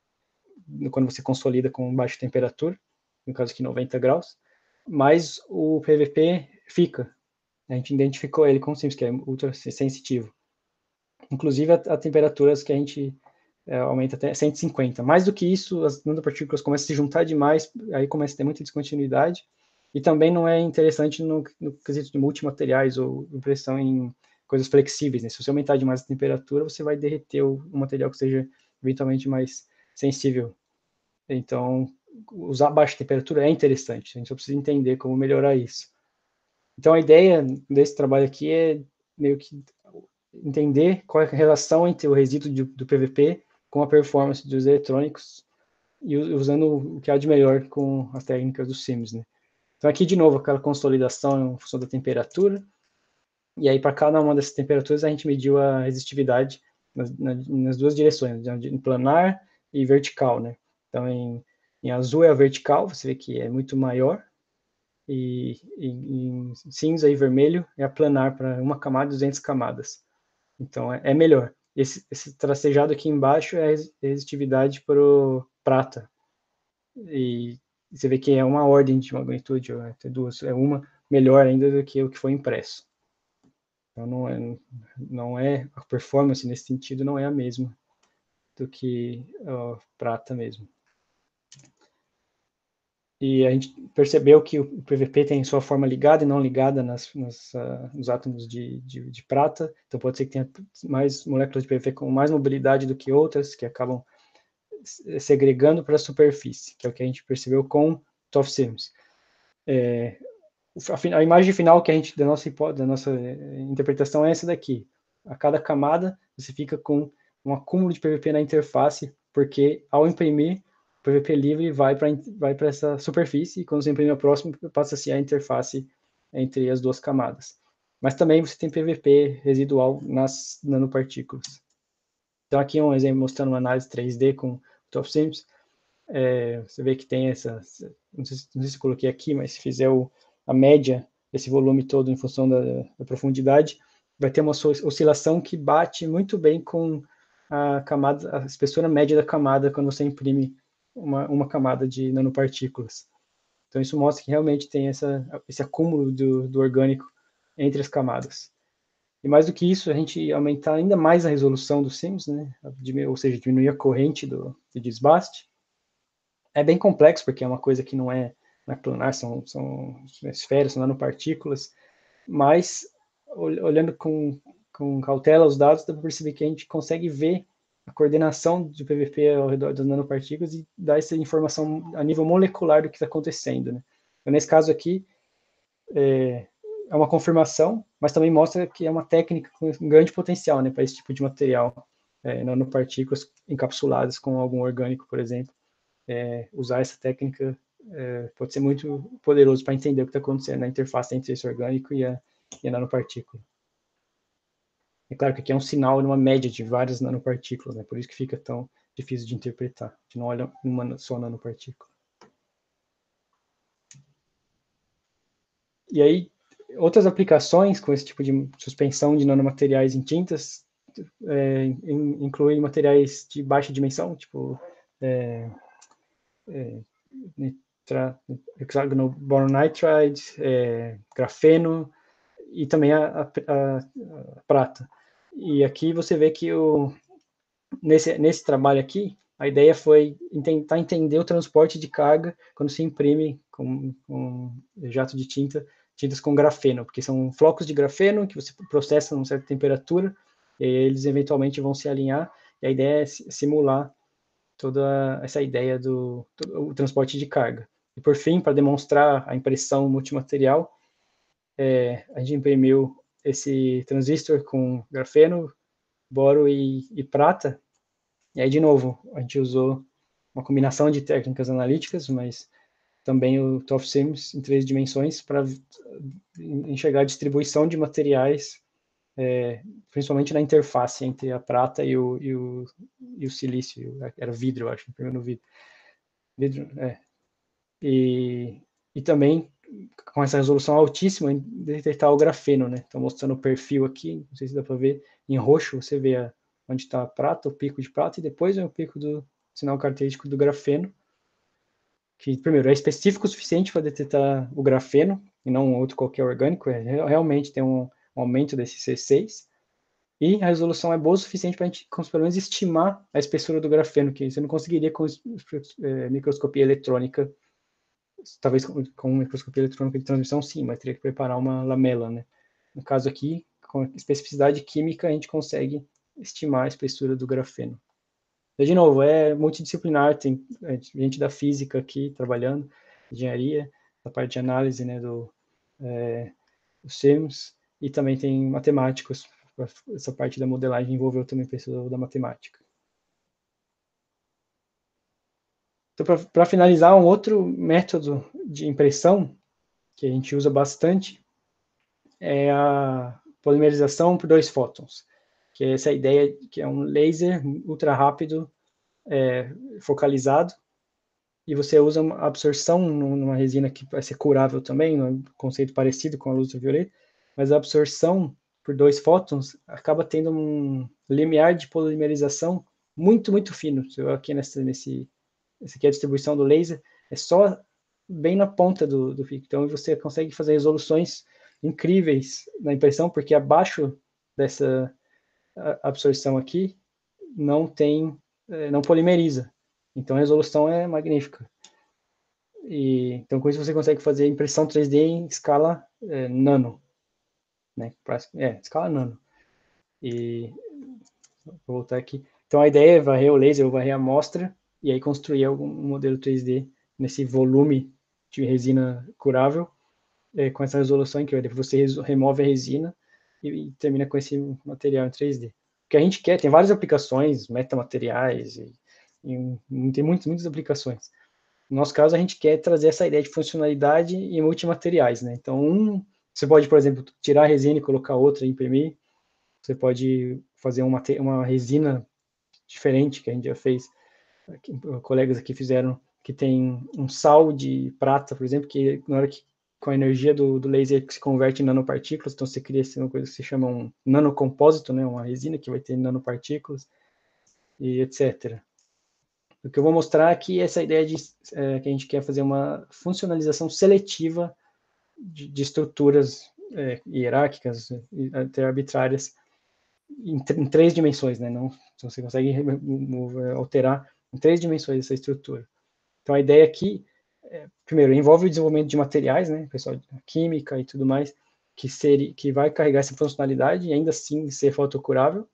quando você consolida com baixa temperatura, no caso aqui noventa graus, mas o P V P fica. A gente identificou ele como SEMS, que é ultra sensitivo. Inclusive a, a temperaturas que a gente é, aumenta até cento e cinquenta. Mais do que isso, as nanopartículas começam a se juntar demais, aí começa a ter muita descontinuidade, e também não é interessante no, no quesito de multimateriais ou impressão em coisas flexíveis, né? Se você aumentar demais a temperatura, você vai derreter o, o material que seja eventualmente mais sensível. Então, usar baixa temperatura é interessante, a gente só precisa entender como melhorar isso. Então, a ideia desse trabalho aqui é meio que entender qual é a relação entre o resíduo de, do P V P com a performance dos eletrônicos e usando o que há de melhor com as técnicas do SEMS, né? Então, aqui, de novo, aquela consolidação em função da temperatura, e aí, para cada uma dessas temperaturas, a gente mediu a resistividade nas, nas duas direções, em planar e vertical, né? Então, em, em azul é a vertical, você vê que é muito maior, e em, em cinza e vermelho é a planar para uma camada e duzentas camadas. Então, é, é melhor. Esse, esse tracejado aqui embaixo é a resistividade para o prata. E você vê que é uma ordem de magnitude, é duas, é uma melhor ainda do que o que foi impresso. Então, não é, não é, a performance nesse sentido não é a mesma do que uh, prata mesmo. E a gente percebeu que o P V P tem sua forma ligada e não ligada nas, nas, uh, nos átomos de, de, de prata, então pode ser que tenha mais moléculas de P V P com mais mobilidade do que outras, que acabam segregando para a superfície, que é o que a gente percebeu com T O F SIMS. É, a, a imagem final que a gente, da nossa, da nossa interpretação é essa daqui. A cada camada, você fica com um acúmulo de P V P na interface, porque ao imprimir, o P V P livre vai para vai para essa superfície, e quando você imprime a próxima, passa-se a interface entre as duas camadas. Mas também você tem P V P residual nas nanopartículas. Então aqui um exemplo mostrando uma análise três D com T O F SIMS. É, você vê que tem essa, não sei, não sei se coloquei aqui, mas se fizer o, a média desse volume todo em função da, da profundidade, vai ter uma oscilação que bate muito bem com a camada, a espessura média da camada quando você imprime uma, uma camada de nanopartículas. Então isso mostra que realmente tem essa, esse acúmulo do, do orgânico entre as camadas. E mais do que isso, a gente aumentar ainda mais a resolução do SIMS, né? Ou seja, diminuir a corrente do, de desbaste. É bem complexo, porque é uma coisa que não é, não é planar, são, são esferas, são nanopartículas, mas olhando com, com cautela os dados, dá para perceber que a gente consegue ver a coordenação do P V P ao redor das nanopartículas e dar essa informação a nível molecular do que está acontecendo, né? Então, nesse caso aqui, é, é uma confirmação, mas também mostra que é uma técnica com um grande potencial, né, para esse tipo de material, é, nanopartículas encapsuladas com algum orgânico, por exemplo. É, usar essa técnica é, pode ser muito poderoso para entender o que está acontecendo na interface entre esse orgânico e a, e a nanopartícula. É claro que aqui é um sinal numa média de várias nanopartículas, né? Por isso que fica tão difícil de interpretar. A gente não olha uma só nanopartícula. E aí, outras aplicações com esse tipo de suspensão de nanomateriais em tintas é, incluem materiais de baixa dimensão, tipo é, é, hexagonoboronotride, é, grafeno e também a, a, a, a prata. E aqui você vê que o, nesse, nesse trabalho aqui, a ideia foi tentar entender o transporte de carga quando se imprime com, com jato de tinta, tintas com grafeno, porque são flocos de grafeno que você processa a uma certa temperatura, e eles eventualmente vão se alinhar, e a ideia é simular toda essa ideia do, do transporte de carga. E por fim, para demonstrar a impressão multimaterial, é, a gente imprimiu esse transistor com grafeno, boro e, e prata. E aí, de novo, a gente usou uma combinação de técnicas analíticas, mas também o T O F SIMS em três dimensões para enxergar a distribuição de materiais, é, principalmente na interface entre a prata e o, e o, e o silício, era vidro, eu acho, primeiro no vidro. vidro é. E, e também com essa resolução altíssima, detectar o grafeno, né? Então, mostrando o perfil aqui, não sei se dá para ver, em roxo você vê a, onde está a prata, o pico de prata, e depois é o pico do sinal característico do grafeno, que, primeiro, é específico o suficiente para detectar o grafeno, e não outro qualquer orgânico, é, realmente tem um, um aumento desse C seis, e a resolução é boa o suficiente para a gente, pelo menos, estimar a espessura do grafeno, que você não conseguiria com é, microscopia eletrônica, talvez com, com microscopia eletrônica de transmissão, sim, mas teria que preparar uma lamela, né? No caso aqui, com especificidade química, a gente consegue estimar a espessura do grafeno. E, de novo, é multidisciplinar, tem gente da física aqui trabalhando, engenharia, da parte de análise, né, do, é, do SIMS, e também tem matemáticos, essa parte da modelagem envolveu também pessoas da matemática. Então, para finalizar, um outro método de impressão que a gente usa bastante é a polimerização por dois fótons, que é essa ideia que é um laser ultra rápido, é, focalizado, e você usa uma absorção numa resina que vai ser curável também, um conceito parecido com a luz ultravioleta, mas a absorção por dois fótons acaba tendo um limiar de polimerização muito, muito fino. Aqui nesse, nesse, esse aqui é a distribuição do laser, é só bem na ponta do, do pico. Então você consegue fazer resoluções incríveis na impressão, porque abaixo dessa absorção aqui não tem, não polimeriza. Então a resolução é magnífica. E, então com isso você consegue fazer impressão três D em escala é, nano, né? É, escala nano. E vou voltar aqui. Então a ideia é varrer o laser, ou varrer a amostra, e aí construir algum modelo três D nesse volume de resina curável, é, com essa resolução incrível. Você remove a resina e, e termina com esse material em três D. O que a gente quer, tem várias aplicações, metamateriais, e, e tem muitas, muitas aplicações. No nosso caso, a gente quer trazer essa ideia de funcionalidade e multimateriais, né? Então, um, você pode, por exemplo, tirar a resina e colocar outra e imprimir. Você pode fazer uma, uma resina diferente, que a gente já fez, aqui, colegas aqui fizeram, que tem um sal de prata, por exemplo, que na hora que, com a energia do, do laser, se converte em nanopartículas, então você cria uma coisa que se chama um nanocompósito, né? Uma resina que vai ter nanopartículas, e etcétera. O que eu vou mostrar aqui é essa ideia de é, que a gente quer fazer uma funcionalização seletiva de, de estruturas é, hierárquicas e até arbitrárias em, em três dimensões, né? Não, então você consegue alterar em três dimensões essa estrutura. Então a ideia aqui, é, primeiro, envolve o desenvolvimento de materiais, né? Pessoal, química e tudo mais, que, seria, que vai carregar essa funcionalidade e ainda assim ser fotocurável,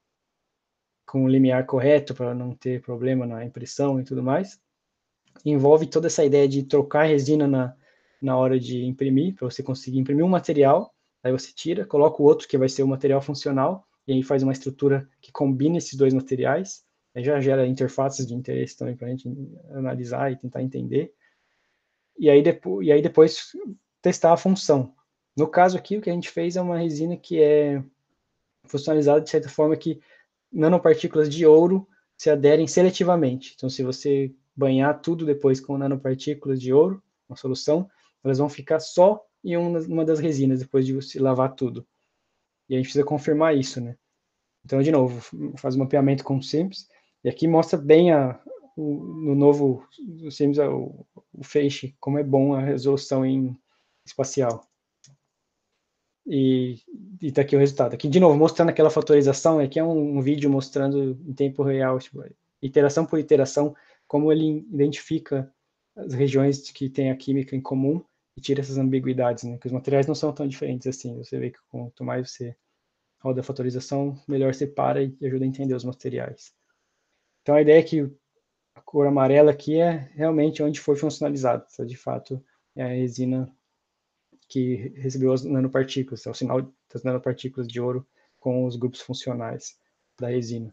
com o limiar correto para não ter problema na impressão e tudo mais. Envolve toda essa ideia de trocar resina na, na hora de imprimir, para você conseguir imprimir um material, aí você tira, coloca o outro que vai ser o material funcional, e aí faz uma estrutura que combina esses dois materiais, aí já gera interfaces de interesse também para a gente analisar e tentar entender. E aí, depois, e aí depois testar a função. No caso aqui, o que a gente fez é uma resina que é funcionalizada de certa forma que nanopartículas de ouro se aderem seletivamente. Então, se você banhar tudo depois com nanopartículas de ouro, uma solução, elas vão ficar só em uma das resinas, depois de você lavar tudo. E a gente precisa confirmar isso, né? Então, de novo, faz um mapeamento com o SIMS, e aqui mostra bem a, o, no novo o SIMS, o, o feixe, como é bom a resolução em espacial. E está aqui o resultado. Aqui, de novo, mostrando aquela fatorização, aqui é um, um vídeo mostrando em tempo real, tipo, iteração por iteração, como ele identifica as regiões que tem a química em comum e tira essas ambiguidades, né? Que os materiais não são tão diferentes assim. Você vê que quanto mais você roda a fatorização, melhor você para e ajuda a entender os materiais. Então, a ideia é que a cor amarela aqui é realmente onde foi funcionalizado. De fato, é a resina que recebeu as nanopartículas, é o sinal das nanopartículas de ouro com os grupos funcionais da resina.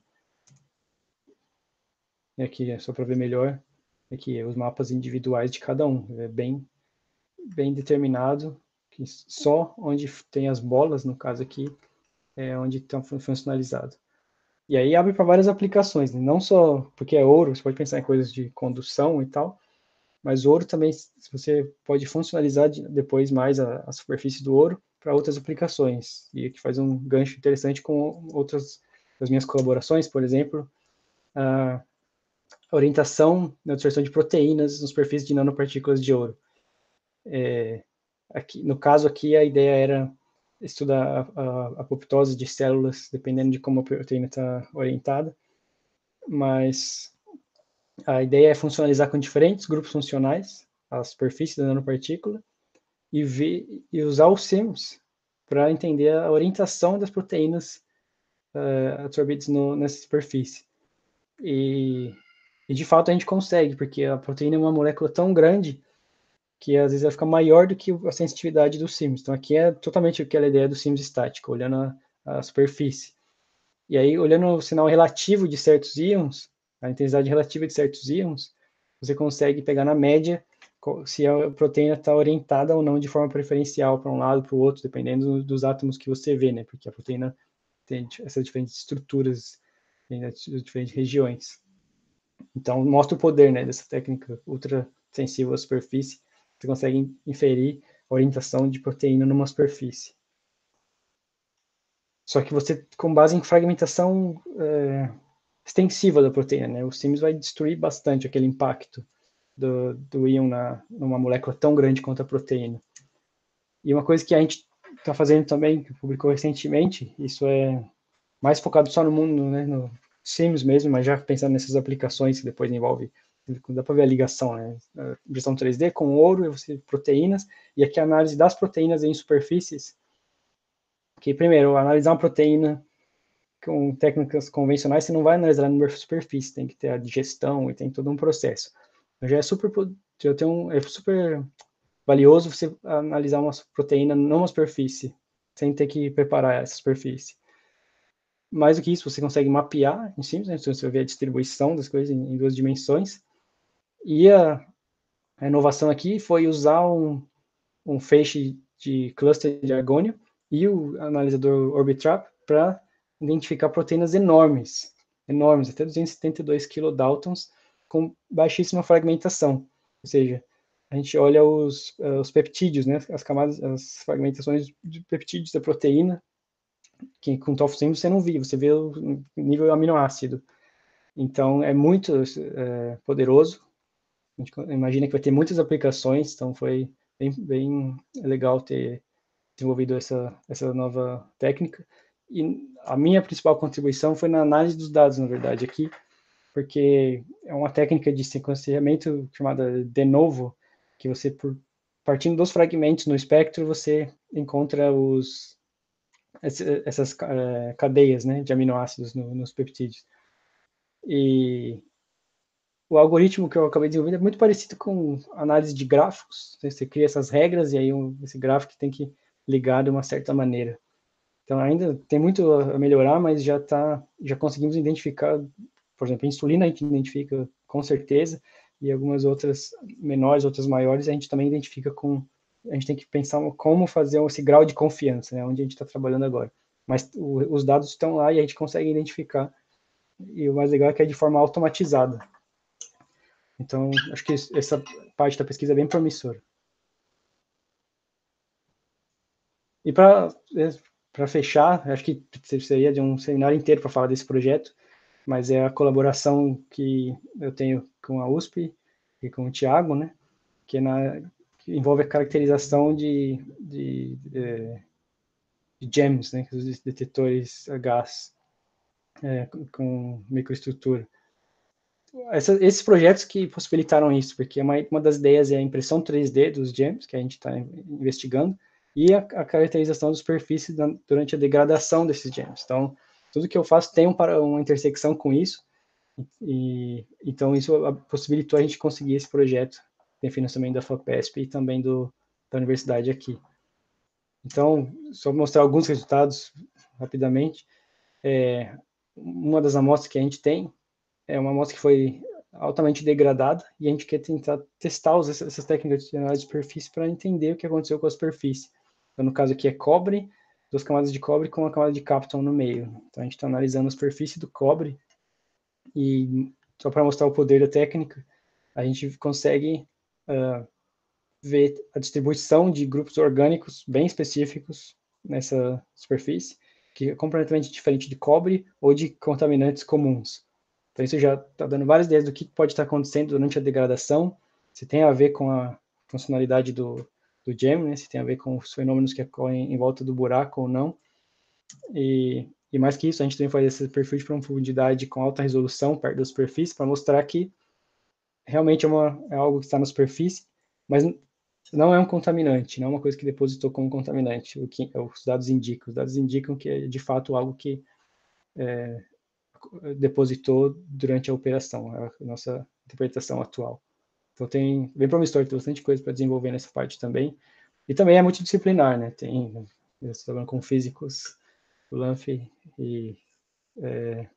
E aqui, é só para ver melhor, aqui os mapas individuais de cada um, é bem, bem determinado, que só onde tem as bolas, no caso aqui, é onde estão funcionalizado. E aí abre para várias aplicações, né? Não só porque é ouro, você pode pensar em coisas de condução e tal, mas o ouro também, você pode funcionalizar depois mais a, a superfície do ouro para outras aplicações. E aqui faz um gancho interessante com outras das minhas colaborações, por exemplo, a orientação na absorção de proteínas nas superfícies de nanopartículas de ouro. É, aqui, no caso aqui, a ideia era estudar a, a apoptose de células, dependendo de como a proteína está orientada, mas a ideia é funcionalizar com diferentes grupos funcionais, a superfície da nanopartícula, e, ver, e usar o SIMS para entender a orientação das proteínas uh, absorvidas no, nessa superfície. E, e, de fato, a gente consegue, porque a proteína é uma molécula tão grande que, às vezes, ela fica maior do que a sensitividade do SIMS. Então, aqui é totalmente aquela ideia do SIMS estático, olhando a, a superfície. E aí, olhando o sinal relativo de certos íons, a intensidade relativa de certos íons, você consegue pegar na média se a proteína está orientada ou não de forma preferencial para um lado, para o outro, dependendo dos átomos que você vê, né? Porque a proteína tem essas diferentes estruturas em diferentes regiões. Então, mostra o poder, né, dessa técnica ultra sensível à superfície. Você consegue inferir a orientação de proteína numa superfície. Só que você, com base em fragmentação é, extensiva da proteína, né? O SIMS vai destruir bastante aquele impacto do, do íon na, numa molécula tão grande quanto a proteína. E uma coisa que a gente está fazendo também, que publicou recentemente, isso é mais focado só no mundo, né, no Sims mesmo, mas já pensando nessas aplicações que depois envolve, dá para ver a ligação, né, a impressão três D com ouro, e você proteínas, e aqui a análise das proteínas em superfícies, que primeiro, analisar uma proteína com técnicas convencionais, você não vai analisar numa superfície, tem que ter a digestão e tem todo um processo. Então, já é super, já tem um, é super valioso você analisar uma proteína numa superfície, sem ter que preparar essa superfície. Mais do que isso, você consegue mapear em cima, né? Você vê a distribuição das coisas em, em duas dimensões. E a, a inovação aqui foi usar um, um feixe de cluster de argônio e o analisador Orbitrap para identificar proteínas enormes, enormes, até duzentos e setenta e dois kilodaltons, com baixíssima fragmentação. Ou seja, a gente olha os, uh, os peptídeos, né, as camadas, as fragmentações de peptídeos da proteína, que com TOFSIM você não vê, você vê o nível aminoácido. Então, é muito é, poderoso. A gente imagina que vai ter muitas aplicações, então foi bem, bem legal ter desenvolvido essa, essa nova técnica. E a minha principal contribuição foi na análise dos dados, na verdade, aqui, porque é uma técnica de sequenciamento chamada de novo, que você, por, partindo dos fragmentos no espectro, você encontra os, essas uh, cadeias, né, de aminoácidos no, nos peptídeos. E o algoritmo que eu acabei desenvolvendo é muito parecido com análise de gráficos. Você cria essas regras e aí um, esse gráfico tem que ligar de uma certa maneira. Então ainda tem muito a melhorar, mas já tá, já conseguimos identificar, por exemplo, a insulina a gente identifica com certeza, e algumas outras menores, outras maiores, a gente também identifica com, a gente tem que pensar como fazer esse grau de confiança, né, onde a gente está trabalhando agora. Mas o, os dados estão lá e a gente consegue identificar, e o mais legal é que é de forma automatizada. Então, acho que essa parte da pesquisa é bem promissora. E para para fechar, acho que seria de um seminário inteiro para falar desse projeto, mas é a colaboração que eu tenho com a U S P e com o Thiago, né, que, é na, que envolve a caracterização de, de, de, de GEMS, né, os detetores a gás é, com microestrutura. Essa, esses projetos que possibilitaram isso, porque uma, uma das ideias é a impressão três D dos GEMS, que a gente está investigando, e a, a caracterização das superfícies da, durante a degradação desses GEMS. Então, tudo que eu faço tem um, uma intersecção com isso, e então isso possibilitou a gente conseguir esse projeto, tem financiamento da FAPESP e também do, da universidade aqui. Então, só mostrar alguns resultados rapidamente. É, uma das amostras que a gente tem é uma amostra que foi altamente degradada e a gente quer tentar testar essas técnicas de análise de superfície para entender o que aconteceu com a superfície. Então, no caso aqui é cobre, duas camadas de cobre com uma camada de Kapton no meio. Então, a gente está analisando a superfície do cobre e, só para mostrar o poder da técnica, a gente consegue uh, ver a distribuição de grupos orgânicos bem específicos nessa superfície, que é completamente diferente de cobre ou de contaminantes comuns. Então, isso já está dando várias ideias do que pode estar acontecendo durante a degradação, se tem a ver com a funcionalidade do, do gem, né, se tem a ver com os fenômenos que ocorrem em volta do buraco ou não. E, e mais que isso, a gente também faz esse perfil de profundidade com alta resolução perto da superfície, para mostrar que realmente é, uma, é algo que está na superfície, mas não é um contaminante, não é uma coisa que depositou como contaminante, o que os dados indicam. Os dados indicam que é, de fato, algo que é, depositou durante a operação, a nossa interpretação atual. Então, tem bem promissor, tem bastante coisa para desenvolver nessa parte também. E também é multidisciplinar, né? Tem, eu estou trabalhando com físicos, o Lanf e, é,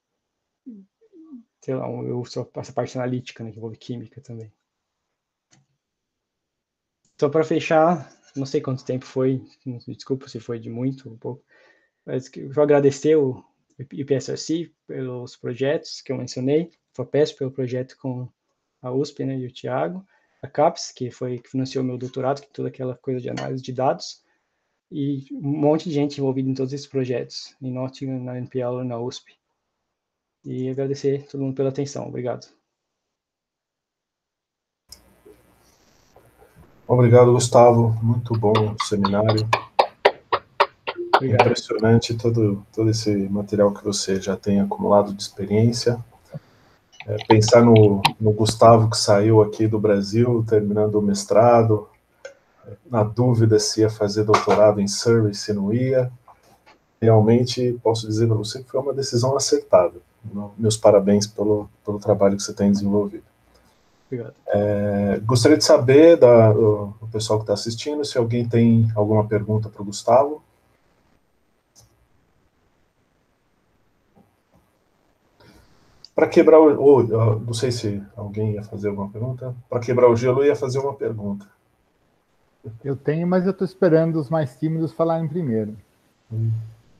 sei lá, eu sou essa parte analítica, né, que envolve química também. Então, para fechar, não sei quanto tempo foi, desculpa se foi de muito ou pouco, mas eu vou agradecer o I P S R C pelos projetos que eu mencionei, a FAPESP pelo projeto com a U S P, né, e o Thiago, a CAPES, que foi que financiou meu doutorado, que é toda aquela coisa de análise de dados, e um monte de gente envolvida em todos esses projetos, em Nottingham, na N P L e na U S P. E agradecer a todo mundo pela atenção. Obrigado. Obrigado, Gustavo. Muito bom o seminário. Obrigado. Impressionante todo, todo esse material que você já tem acumulado de experiência. É, pensar no, no Gustavo que saiu aqui do Brasil, terminando o mestrado, na dúvida se ia fazer doutorado em Surrey, se não ia. Realmente, posso dizer para você que foi uma decisão acertada. Meus parabéns pelo, pelo trabalho que você tem desenvolvido. Obrigado. É, gostaria de saber, da, do, do pessoal que está assistindo, se alguém tem alguma pergunta para o Gustavo. Para quebrar o... Ou, não sei se alguém ia fazer alguma pergunta. Para quebrar o gelo, eu ia fazer uma pergunta. Eu tenho, mas eu estou esperando os mais tímidos falarem primeiro. Hum.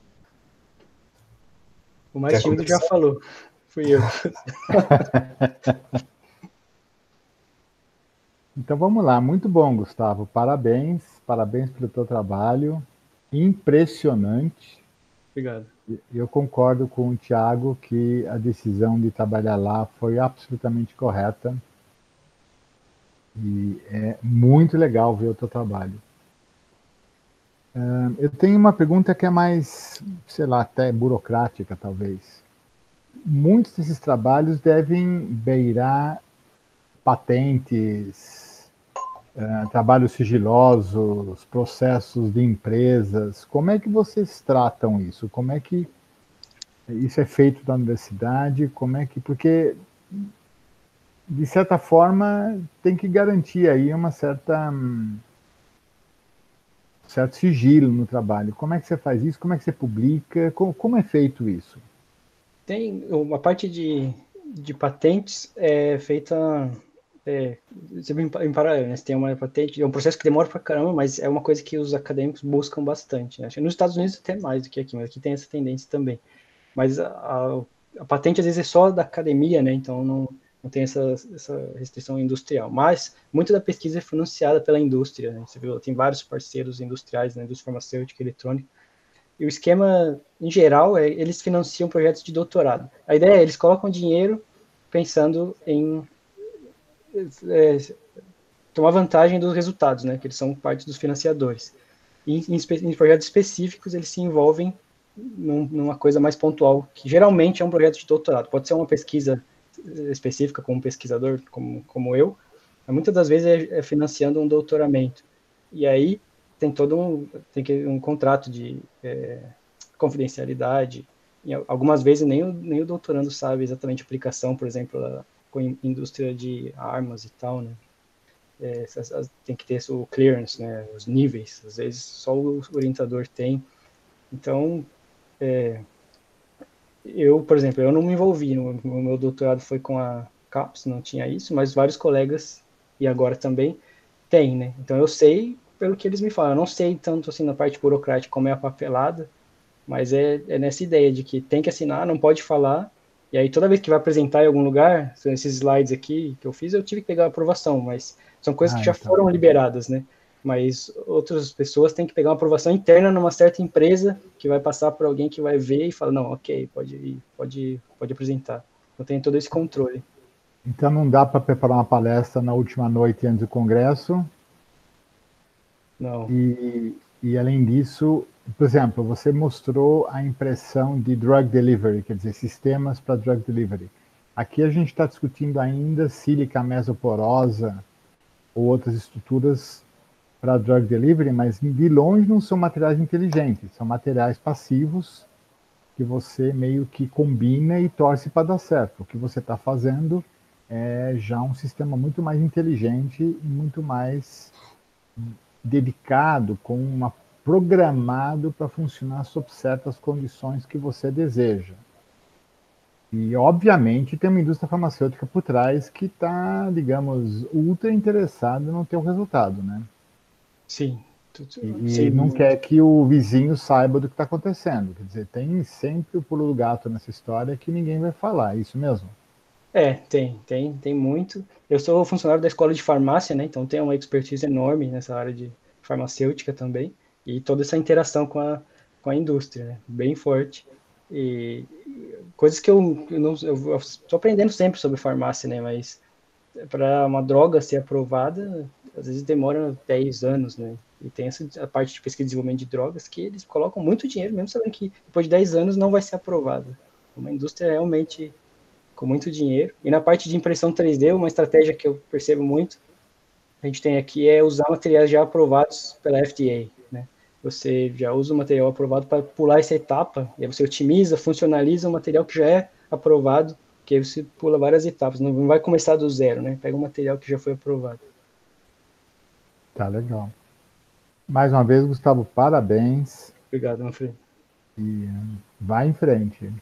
O mais tímido já falou. Fui eu. Então vamos lá. Muito bom, Gustavo. Parabéns. Parabéns pelo teu trabalho. Impressionante. Obrigado. Eu concordo com o Thiago que a decisão de trabalhar lá foi absolutamente correta. E é muito legal ver o teu trabalho. Uh, eu tenho uma pergunta que é mais, sei lá, até burocrática, talvez. Muitos desses trabalhos devem beirar patentes, uh, trabalhos sigilosos, processos de empresas. Como é que vocês tratam isso? Como é que isso é feito na universidade? Como é que... Porque, de certa forma, tem que garantir aí uma certa... Um, certo sigilo no trabalho. Como é que você faz isso? Como é que você publica? Como, como é feito isso? Tem uma parte de, de patentes é feita é, em paralelo, né? Você tem uma patente, é um processo que demora pra caramba, mas é uma coisa que os acadêmicos buscam bastante, né? Nos Estados Unidos até mais do que aqui, mas aqui tem essa tendência também. Mas a, a, a patente às vezes é só da academia, né? Então não, não tem essa, essa restrição industrial. Mas muita da pesquisa é financiada pela indústria, né? Você viu, tem vários parceiros industriais na indústria farmacêutica e eletrônica. E o esquema, em geral, é eles financiam projetos de doutorado. A ideia é eles colocam dinheiro pensando em é, tomar vantagem dos resultados, né? Que eles são parte dos financiadores. E em, em projetos específicos, eles se envolvem num, numa coisa mais pontual, que geralmente é um projeto de doutorado. Pode ser uma pesquisa específica, como um pesquisador, como, como eu, mas muitas das vezes é, é financiando um doutoramento. E aí tem todo um, tem que, um contrato de é, confidencialidade. E algumas vezes nem o, nem o doutorando sabe exatamente a aplicação, por exemplo, a, com a indústria de armas e tal, né? É, tem que ter o clearance, né? Os níveis. Às vezes só o orientador tem. Então, é, eu, por exemplo, eu não me envolvi, no, o meu doutorado foi com a CAPES, não tinha isso, mas vários colegas, e agora também, tem, né? Então eu sei pelo que eles me falam, eu não sei tanto assim na parte burocrática como é a papelada, mas é, é nessa ideia de que tem que assinar, não pode falar, e aí toda vez que vai apresentar em algum lugar, são esses slides aqui que eu fiz, eu tive que pegar a aprovação, mas são coisas ah, que já então. foram liberadas, né? Mas outras pessoas têm que pegar uma aprovação interna numa certa empresa que vai passar para alguém que vai ver e fala, não, ok, pode ir, pode, pode apresentar. Então tem todo esse controle. Então não dá para preparar uma palestra na última noite antes do congresso? Não. E, e além disso, por exemplo, você mostrou a impressão de drug delivery, quer dizer, sistemas para drug delivery. Aqui a gente está discutindo ainda sílica mesoporosa ou outras estruturas para drug delivery, mas de longe não são materiais inteligentes, são materiais passivos que você meio que combina e torce para dar certo. O que você está fazendo é já um sistema muito mais inteligente e muito mais dedicado, com uma, programado para funcionar sob certas condições que você deseja. E, obviamente, tem uma indústria farmacêutica por trás que está, digamos, ultra interessada no teu resultado, né? Sim. E, Sim. e não quer que o vizinho saiba do que está acontecendo. Quer dizer, tem sempre o pulo do gato nessa história que ninguém vai falar, é isso mesmo? É, tem, tem, tem muito. Eu sou funcionário da escola de farmácia, né? Então tenho uma expertise enorme nessa área de farmacêutica também. E toda essa interação com a, com a indústria, né? Bem forte. E coisas que eu, eu não eu estou aprendendo sempre sobre farmácia, né? Mas para uma droga ser aprovada, às vezes demora dez anos, né? E tem essa a parte de pesquisa e desenvolvimento de drogas que eles colocam muito dinheiro, mesmo sabendo que depois de dez anos não vai ser aprovada. Uma indústria realmente com muito dinheiro. E na parte de impressão três D, uma estratégia que eu percebo muito, a gente tem aqui é usar materiais já aprovados pela F D A, né? Você já usa o material aprovado para pular essa etapa, e aí você otimiza, funcionaliza o material que já é aprovado, que aí você pula várias etapas, não vai começar do zero, né? Pega um material que já foi aprovado. Tá legal. Mais uma vez, Gustavo, parabéns. Obrigado, Manfredo. E vai em frente.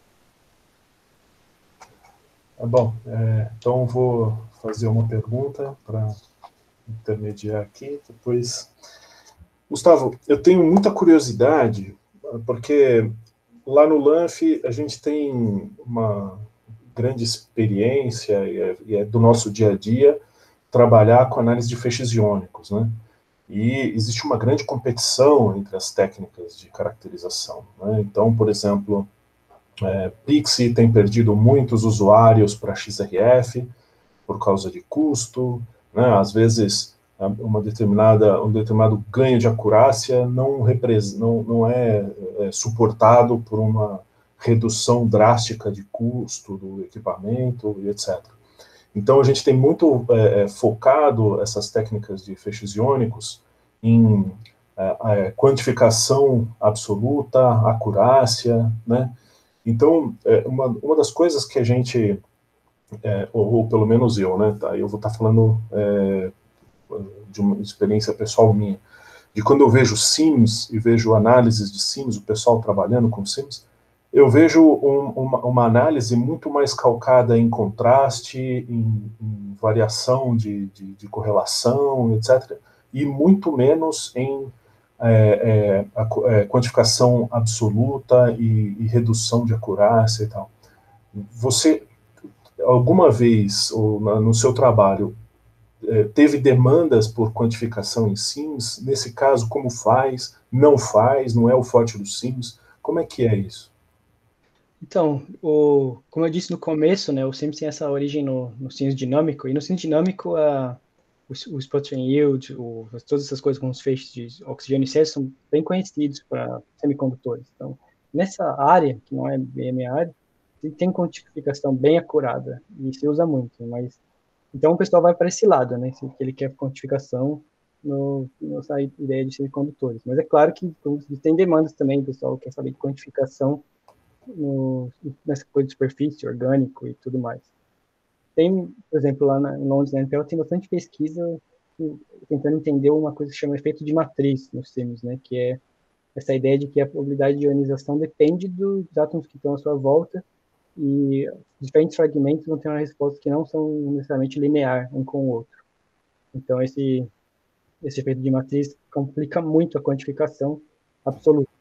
Tá bom, é, então vou fazer uma pergunta para intermediar aqui, depois... Gustavo, eu tenho muita curiosidade, porque lá no Lanf a gente tem uma grande experiência, e é, e é do nosso dia a dia, trabalhar com análise de feixes iônicos, né? E existe uma grande competição entre as técnicas de caracterização, né? Então, por exemplo, é, Pixie tem perdido muitos usuários para X R F por causa de custo, né? Às vezes uma determinada, um determinado ganho de acurácia não, não, não é, é suportado por uma redução drástica de custo do equipamento e etcétera. Então a gente tem muito é, focado essas técnicas de feixes iônicos em é, é, quantificação absoluta, acurácia, né? Então, é, uma, uma das coisas que a gente, é, ou, ou pelo menos eu, né, tá, eu vou estar falando é, de uma experiência pessoal minha, de quando eu vejo Sims e vejo análises de Sims, o pessoal trabalhando com Sims, eu vejo um, uma, uma análise muito mais calcada em contraste, em, em variação de, de, de correlação, etcétera, e muito menos em É, é, a, é, quantificação absoluta e, e redução de acurácia e tal. Você, alguma vez, ou na, no seu trabalho, é, teve demandas por quantificação em Sims? Nesse caso, como faz? Não faz? Não é o forte do Sims? Como é que é isso? Então, o, como eu disse no começo, né, o Sims tem essa origem no, no Sims dinâmico, e no Sims dinâmico a o, o sputtering yield, o, todas essas coisas com os feixes de oxigênio e césio são bem conhecidos para semicondutores. Então, nessa área, que não é bem a minha área, tem quantificação bem acurada e se usa muito, mas então o pessoal vai para esse lado, né, que ele quer quantificação no, nessa ideia de semicondutores. Mas é claro que tem demandas também, o pessoal quer saber de quantificação no, nessa coisa de superfície, orgânico e tudo mais. Tem, por exemplo, lá na, em Londres, na N P L, tem bastante pesquisa tentando entender uma coisa que chama efeito de matriz nos Sims, né, que é essa ideia de que a probabilidade de ionização depende dos átomos que estão à sua volta e diferentes fragmentos vão ter uma resposta que não são necessariamente linear um com o outro. Então, esse, esse efeito de matriz complica muito a quantificação absoluta.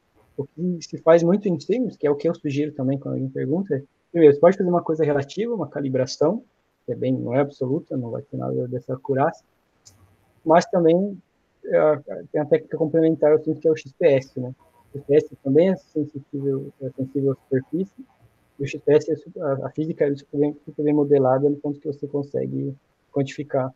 O que se faz muito em Sims, que é o que eu sugiro também quando alguém pergunta, é, primeiro, você pode fazer uma coisa relativa, uma calibração, que é bem, não é absoluta, não vai ter nada dessa acurácia, mas também é, tem a técnica complementar ao Sims, que é o X P S, né? O X P S também é sensível, é sensível à superfície, e o X P S, é, a, a física é super bem, super bem modelada no ponto que você consegue quantificar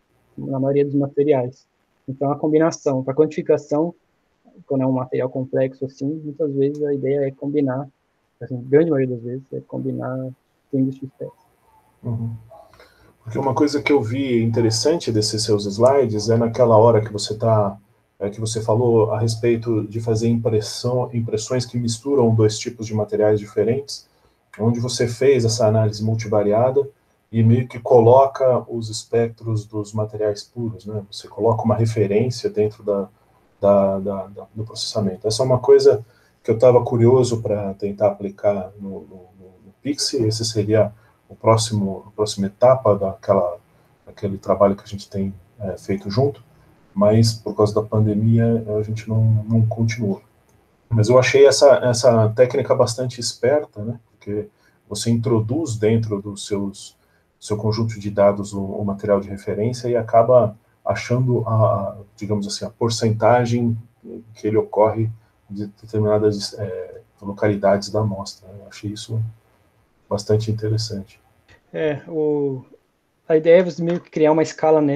na maioria dos materiais. Então, a combinação, para quantificação, quando é um material complexo assim, muitas vezes a ideia é combinar, assim, grande maioria das vezes, é combinar Sims e X P S. Uhum. Porque uma coisa que eu vi interessante desses seus slides é naquela hora que você tá, é, que você falou a respeito de fazer impressão, impressões que misturam dois tipos de materiais diferentes, onde você fez essa análise multivariada e meio que coloca os espectros dos materiais puros, né? Você coloca uma referência dentro da, da, da, da do processamento. Essa é uma coisa que eu estava curioso para tentar aplicar no, no, no Pixie. Esse seria o próximo, a próxima etapa daquela, daquele trabalho que a gente tem é, feito junto, mas por causa da pandemia a gente não, não continuou. Mas eu achei essa, essa técnica bastante esperta, né? Porque você introduz dentro do seus, seu conjunto de dados o, o material de referência e acaba achando, a, digamos assim, a porcentagem que ele ocorre de determinadas é, localidades da amostra. Eu achei isso bastante interessante. É, o, a ideia é você meio que criar uma escala, né,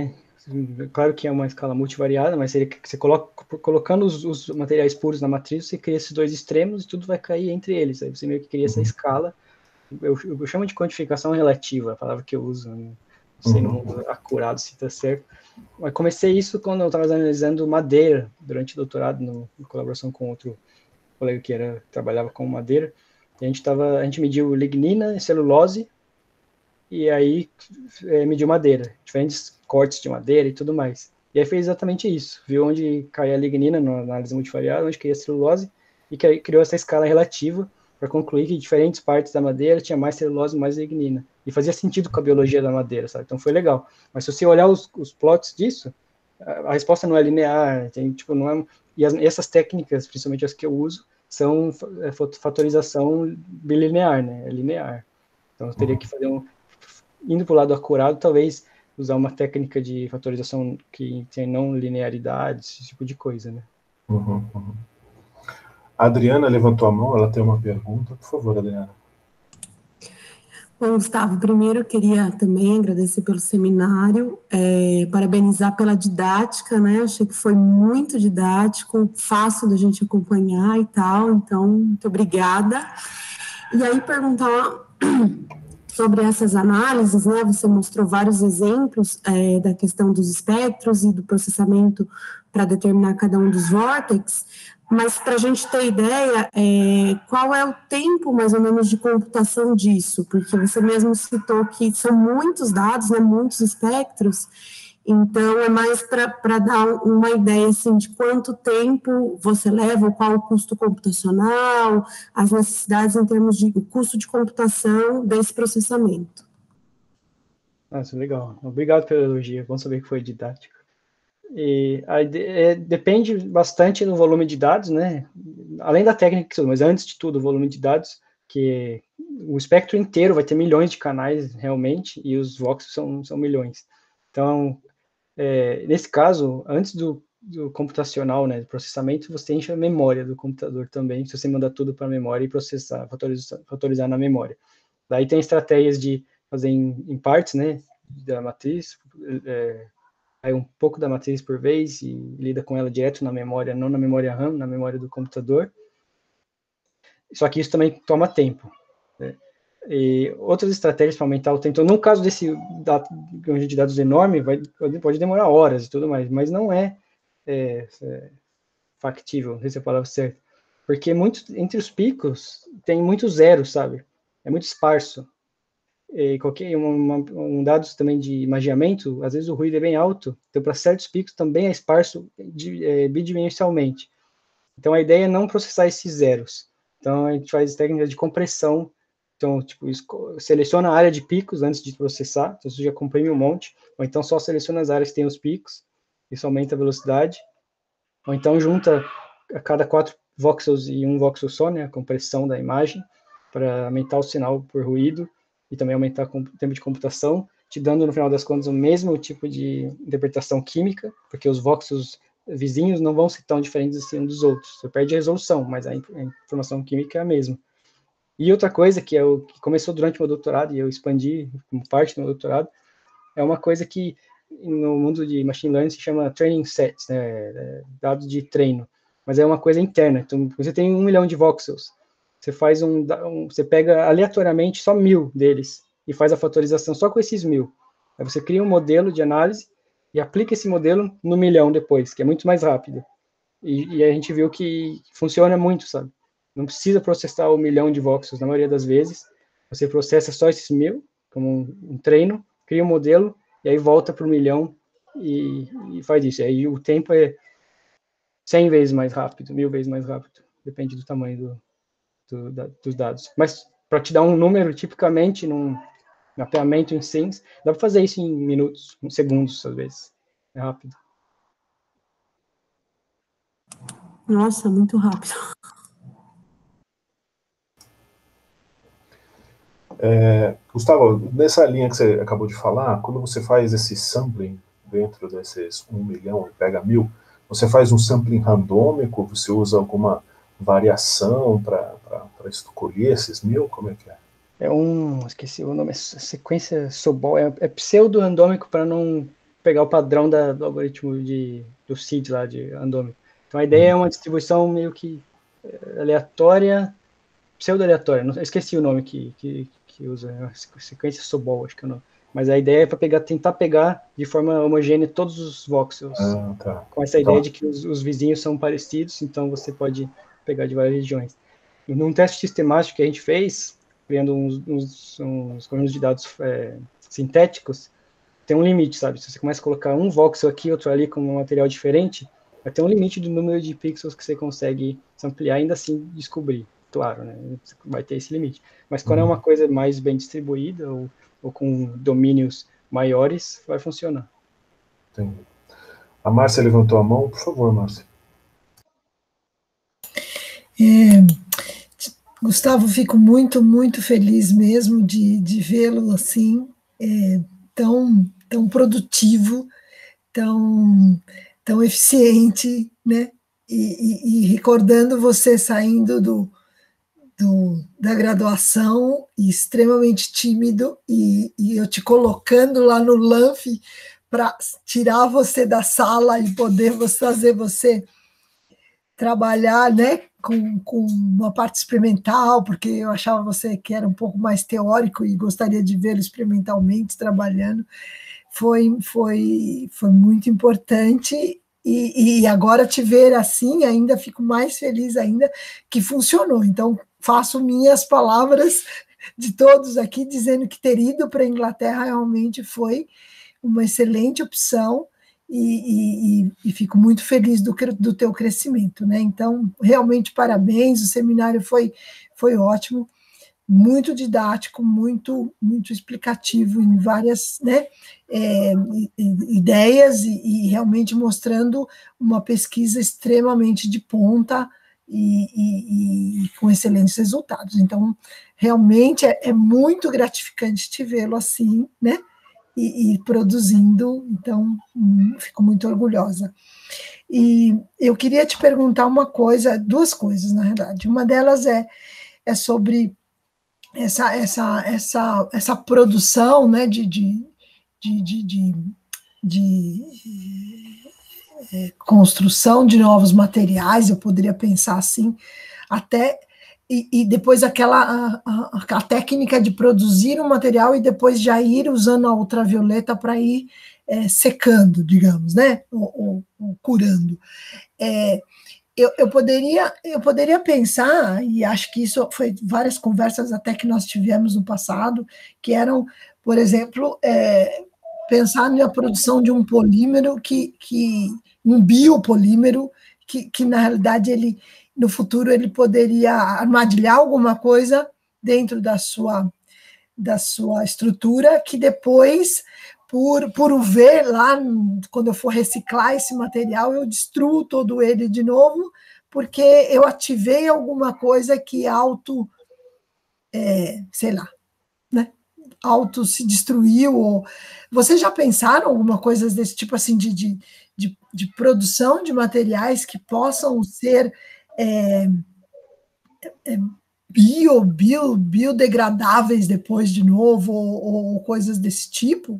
claro que é uma escala multivariada, mas seria que você coloca, colocando os, os materiais puros na matriz, você cria esses dois extremos e tudo vai cair entre eles. Aí você meio que cria essa escala. Eu, eu chamo de quantificação relativa, a palavra que eu uso, não sei no mundo acurado se está certo. Mas comecei isso quando eu estava analisando madeira, durante o doutorado, no, em colaboração com outro colega que era, trabalhava com madeira. E a gente, tava, a gente mediu lignina e celulose, e aí é, mediu madeira, diferentes cortes de madeira e tudo mais. E aí fez exatamente isso, viu onde caía a lignina na análise multivariada, onde caía a celulose, e criou essa escala relativa para concluir que diferentes partes da madeira tinha mais celulose e mais lignina. E fazia sentido com a biologia da madeira, sabe? Então foi legal. Mas se você olhar os, os plots disso, a, a resposta não é linear, tem, tipo, não é... E, as, e essas técnicas, principalmente as que eu uso, são é, fatorização bilinear, né? É linear. Então eu teria que fazer um... Indo para o lado acurado, talvez usar uma técnica de fatorização que tem não linearidade, esse tipo de coisa, né? Uhum, uhum. A Adriana levantou a mão, ela tem uma pergunta. Por favor, Adriana. Bom, Gustavo, primeiro eu queria também agradecer pelo seminário, é, parabenizar pela didática, né? Achei que foi muito didático, fácil da gente acompanhar e tal, então, muito obrigada. E aí perguntar sobre essas análises, né? Você mostrou vários exemplos é, da questão dos espectros e do processamento para determinar cada um dos vórtices, mas para a gente ter ideia, é, qual é o tempo mais ou menos de computação disso? Porque você mesmo citou que são muitos dados, né, muitos espectros, então é mais para dar uma ideia assim, de quanto tempo você leva, qual o custo computacional, as necessidades em termos de custo de computação desse processamento. Nossa, legal. Obrigado pelo elogio, bom saber que foi didático. E aí, é, depende bastante do volume de dados, né? Além da técnica, mas antes de tudo, o volume de dados, que o espectro inteiro vai ter milhões de canais realmente, e os voxels são, são milhões. Então, é, nesse caso, antes do, do computacional, né, do processamento, você enche a memória do computador também, se você mandar tudo para a memória e processar, fatorizar, fatorizar na memória. Daí tem estratégias de fazer em, em partes, né, da matriz, é, aí um pouco da matriz por vez e lida com ela direto na memória, não na memória RAM, na memória do computador. Só que isso também toma tempo, né? E outras estratégias para aumentar o tempo. Então, no caso desse conjunto de dados enorme, vai, pode demorar horas e tudo mais, mas não é, é, é factível, não sei se é a palavra certa, porque muito, entre os picos tem muitos zeros, sabe? É muito esparso. E qualquer uma, um dados também de magiamento, às vezes o ruído é bem alto, então para certos picos também é esparso de, é, bidimensionalmente. Então a ideia é não processar esses zeros. Então a gente faz técnicas de compressão. Então, tipo, seleciona a área de picos antes de processar, então você já comprime um monte, ou então só seleciona as áreas que tem os picos, isso aumenta a velocidade, ou então junta a cada quatro voxels e um voxel só, né, a compressão da imagem, para aumentar o sinal por ruído, e também aumentar o tempo de computação, te dando, no final das contas, o mesmo tipo de interpretação química, porque os voxels vizinhos não vão ser tão diferentes assim um dos outros. Você perde a resolução, mas a informação química é a mesma. E outra coisa que, é o, que começou durante o meu doutorado, e eu expandi como parte do meu doutorado, é uma coisa que no mundo de machine learning se chama training sets, né, dados de treino, mas é uma coisa interna. Então, você tem um milhão de voxels, você faz um, um, você pega aleatoriamente só mil deles e faz a fatorização só com esses mil. Aí você cria um modelo de análise e aplica esse modelo no milhão depois, que é muito mais rápido. E, e a gente viu que funciona muito, sabe? Não precisa processar um milhão de voxels na maioria das vezes. Você processa só esses mil, como um, um treino, cria um modelo e aí volta para o milhão e, e faz isso. E aí o tempo é cem vezes mais rápido, mil vezes mais rápido. Depende do tamanho do, Do, da, dos dados. Mas para te dar um número, tipicamente, num mapeamento em SIMS, dá para fazer isso em minutos, em segundos, às vezes. É rápido. Nossa, muito rápido. É, Gustavo, nessa linha que você acabou de falar, quando você faz esse sampling dentro desses um milhão e pega mil, você faz um sampling randômico, você usa alguma variação para escolher esses mil? Como é que é? É um, esqueci o nome, é sequência Sobol, é, é pseudo-randômico para não pegar o padrão da, do algoritmo de, do S I D lá, de Andômeda. Então, a ideia é uma distribuição meio que aleatória, pseudo-aleatória, não, esqueci o nome que, que, que usa, é sequência Sobol, acho que é o nome. Mas a ideia é para pegar, tentar pegar de forma homogênea todos os voxels, ah, tá. com essa ideia tá. de que os, os vizinhos são parecidos, então você pode pegar de várias regiões. E num teste sistemático que a gente fez, criando uns, uns, uns conjuntos de dados é, sintéticos, tem um limite, sabe? Se você começa a colocar um voxel aqui, outro ali com um material diferente, vai ter um limite do número de pixels que você consegue ampliar e ainda assim descobrir. Claro, né? Vai ter esse limite. Mas quando uhum. é uma coisa mais bem distribuída ou, ou com domínios maiores, vai funcionar. Entendi. A Márcia levantou a mão. Por favor, Márcia. É, Gustavo, fico muito, muito feliz mesmo de, de vê-lo assim, é, tão, tão produtivo, tão, tão eficiente, né? E, e, e recordando você saindo do, do, da graduação, extremamente tímido, e, e eu te colocando lá no Lanf para tirar você da sala e poder fazer você trabalhar, né, com, com uma parte experimental, porque eu achava você que era um pouco mais teórico e gostaria de vê-lo experimentalmente trabalhando. Foi, foi, foi muito importante, e, e agora te ver assim, ainda fico mais feliz ainda que funcionou. Então, faço minhas palavras de todos aqui, dizendo que ter ido para a Inglaterra realmente foi uma excelente opção, e, e, e fico muito feliz do, do teu crescimento, né? Então, realmente, parabéns, o seminário foi, foi ótimo, muito didático, muito, muito explicativo em várias, né, é, ideias, e, e realmente mostrando uma pesquisa extremamente de ponta e, e, e com excelentes resultados. Então, realmente é, é muito gratificante te vê-lo assim, né? E, e produzindo, então hum, fico muito orgulhosa. E eu queria te perguntar uma coisa, duas coisas, na verdade. Uma delas é, é sobre essa, essa, essa, essa produção, né, de, de, de, de, de, de é, construção de novos materiais, eu poderia pensar assim, até... E, e depois aquela a, a, a técnica de produzir um material e depois já ir usando a ultravioleta para ir é, secando, digamos, né? Ou, ou, ou curando. É, eu, eu, poderia, eu poderia pensar, e acho que isso foi várias conversas até que nós tivemos no passado, que eram, por exemplo, é, pensar na produção de um polímero, que, que um biopolímero, que, que na realidade ele... no futuro ele poderia armadilhar alguma coisa dentro da sua, da sua estrutura, que depois, por, por o ver lá, quando eu for reciclar esse material, eu destruo todo ele de novo, porque eu ativei alguma coisa que auto, é, sei lá, né? Auto se destruiu. Ou... Vocês já pensaram alguma coisa desse tipo, assim, de, de, de, de produção de materiais que possam ser... É, é, bio, bio, biodegradáveis depois de novo, ou, ou coisas desse tipo?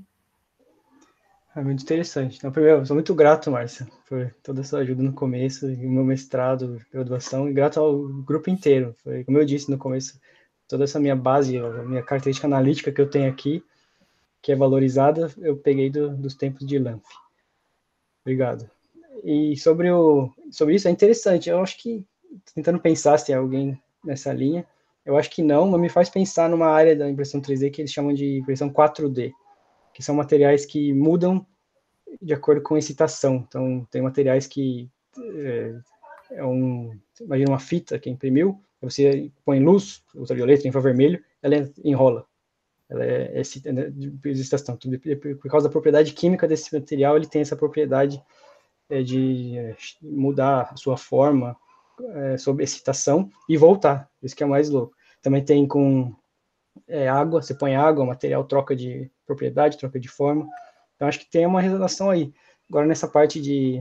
É muito interessante. Então, primeiro, eu sou muito grato, Márcia, por toda a sua ajuda no começo, e o meu mestrado, graduação, e grato ao grupo inteiro. Foi, como eu disse no começo, toda essa minha base, a minha característica analítica que eu tenho aqui, que é valorizada, eu peguei do, dos tempos de Lanf. Obrigado. E sobre, o, sobre isso, é interessante. Eu acho que, tentando pensar se tem alguém nessa linha, eu acho que não, mas me faz pensar numa área da impressão três D que eles chamam de impressão quatro D, que são materiais que mudam de acordo com excitação. Então, tem materiais que é, é um, imagina uma fita que imprimiu, você põe luz, ultravioleta, infravermelho, ela enrola. Ela é, é de excitação. Por causa da propriedade química desse material, ele tem essa propriedade é, de é, mudar a sua forma é, sob excitação e voltar. Isso que é mais louco. Também tem com é, água, você põe água, o material troca de propriedade, troca de forma. Então, acho que tem uma relação aí. Agora, nessa parte de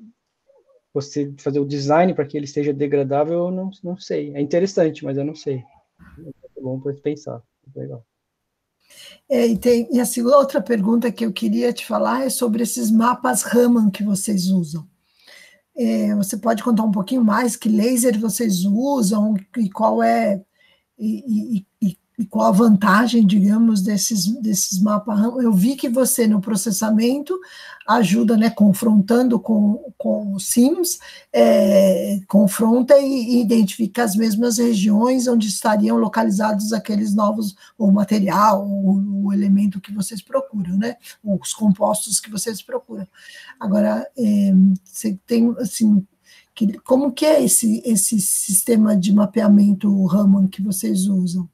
você fazer o design para que ele seja degradável, eu não, não sei. É interessante, mas eu não sei. É bom para pensar. É legal. É, e, tem, e assim, outra pergunta que eu queria te falar é sobre esses mapas Raman que vocês usam. É, você pode contar um pouquinho mais que laser vocês usam e qual é e, e, e, e qual a vantagem, digamos, desses, desses mapas Raman? Eu vi que você, no processamento, ajuda, né, confrontando com, com o Sims, é, confronta e, e identifica as mesmas regiões onde estariam localizados aqueles novos, o material, o, o elemento que vocês procuram, né, os compostos que vocês procuram. Agora, é, você tem, assim, que, como que é esse, esse sistema de mapeamento Raman que vocês usam?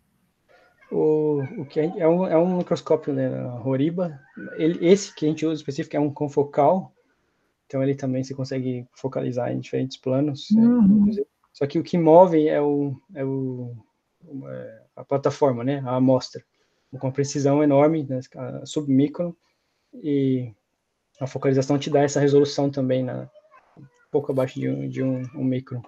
O, o que é, é, um, é um microscópio, né, Horiba. Ele, esse que a gente usa específico é um confocal, então ele também você consegue focalizar em diferentes planos. Uhum. Né, só que o que move é, o, é, o, é a plataforma, né, a amostra, com uma precisão enorme, né, submicron, e a focalização te dá essa resolução também, na, um pouco abaixo de um, de um, um micron.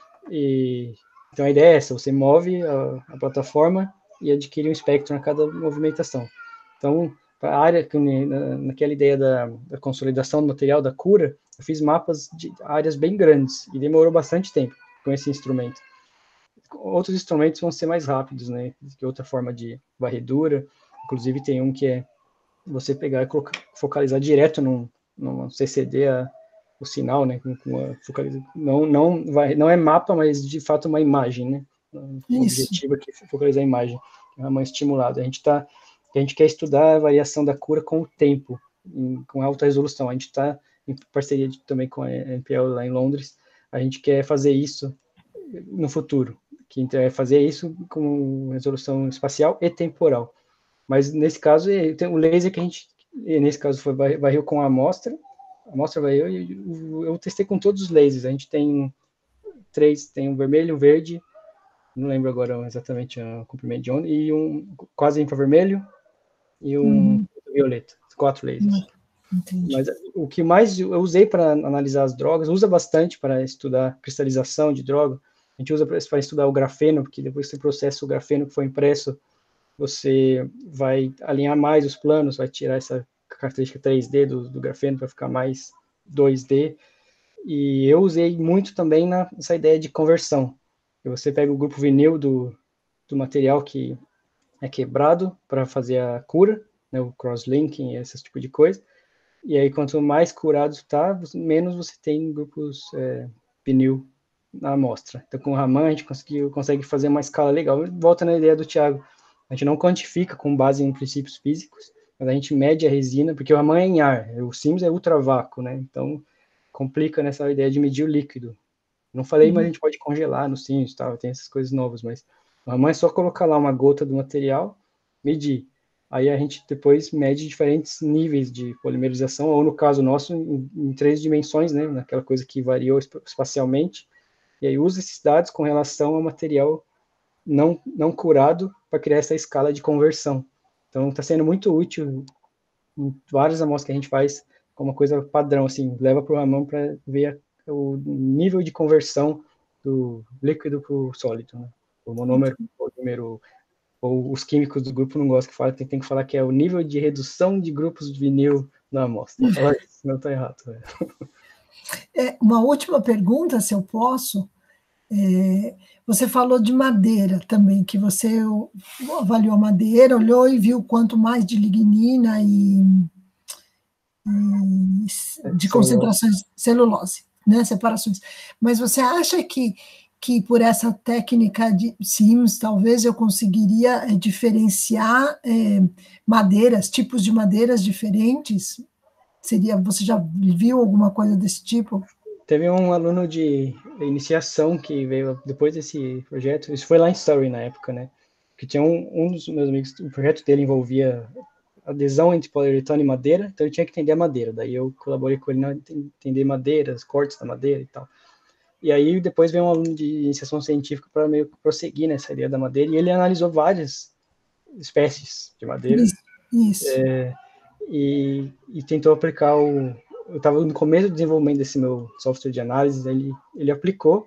E, então a ideia é essa, você move a, a plataforma e adquire um espectro a cada movimentação. Então, a área, naquela ideia da, da consolidação do material, da cura, eu fiz mapas de áreas bem grandes, e demorou bastante tempo com esse instrumento. Outros instrumentos vão ser mais rápidos, né, que outra forma de varredura, inclusive tem um que é você pegar e colocar, focalizar direto num, num C C D a, o sinal, né, com, com a focaliza, não, não, vai, não é mapa, mas de fato uma imagem, né, o objetivo aqui é focalizar a imagem, é uma estimulada. A gente tá, a gente quer estudar a variação da cura com o tempo, em, com alta resolução. A gente está em parceria de, também com a N P L lá em Londres. A gente quer fazer isso no futuro, que é fazer isso com resolução espacial e temporal. Mas nesse caso, tem o laser que a gente, nesse caso foi varreu com a amostra, a amostra varreu e eu, eu testei com todos os lasers. A gente tem três, tem um vermelho, um verde, não lembro agora exatamente o comprimento de onda, e um quase infravermelho e um uhum. violeta, quatro lasers. Entendi. Mas o que mais eu usei para analisar as drogas, usa bastante para estudar cristalização de droga, a gente usa para estudar o grafeno, porque depois que você processa o grafeno que foi impresso, você vai alinhar mais os planos, vai tirar essa característica três D do, do grafeno para ficar mais dois D, e eu usei muito também na, nessa ideia de conversão. Você pega o grupo vinil do, do material que é quebrado para fazer a cura, né, o cross-linking, esse tipo de coisa, e aí quanto mais curado está, menos você tem grupos é, vinil na amostra. Então com o Raman a gente conseguiu, consegue fazer uma escala legal. Volta na ideia do Thiago, a gente não quantifica com base em princípios físicos, mas a gente mede a resina, porque o Raman é em ar, o Sims é ultravácuo, né, então complica nessa ideia de medir o líquido. Não falei, uhum. mas a gente pode congelar no Sims, tal, tem essas coisas novas, mas o Raman é só colocar lá uma gota do material, medir. Aí a gente depois mede diferentes níveis de polimerização, ou no caso nosso, em, em três dimensões, né, naquela coisa que variou espacialmente, e aí usa esses dados com relação ao material não, não curado para criar essa escala de conversão. Então está sendo muito útil em várias amostras que a gente faz como uma coisa padrão, assim, leva para o Raman para ver a, o nível de conversão do líquido para o sólido, né? O monômero, o número, ou os químicos do grupo não gostam que fala, tem, tem que falar que é o nível de redução de grupos de vinil na amostra. Fala isso, não está errado. É, uma última pergunta, se eu posso. É, você falou de madeira também, que você avaliou a madeira, olhou e viu quanto mais de lignina e, e de concentrações celulose, né, separações. Mas você acha que, que por essa técnica de Sims, talvez eu conseguiria é, diferenciar é, madeiras, tipos de madeiras diferentes? Seria, você já viu alguma coisa desse tipo? Teve um aluno de iniciação que veio depois desse projeto, isso foi lá em Surrey na época, né, que tinha um, um dos meus amigos, o projeto dele envolvia adesão entre poliuretano e madeira, então eu tinha que entender a madeira, daí eu colaborei com ele na entender madeiras, cortes da madeira e tal. E aí depois veio um aluno de iniciação científica para meio que prosseguir nessa ideia da madeira, e ele analisou várias espécies de madeira. Isso, isso. É, e, e tentou aplicar o... Eu estava no começo do desenvolvimento desse meu software de análise, ele, ele aplicou.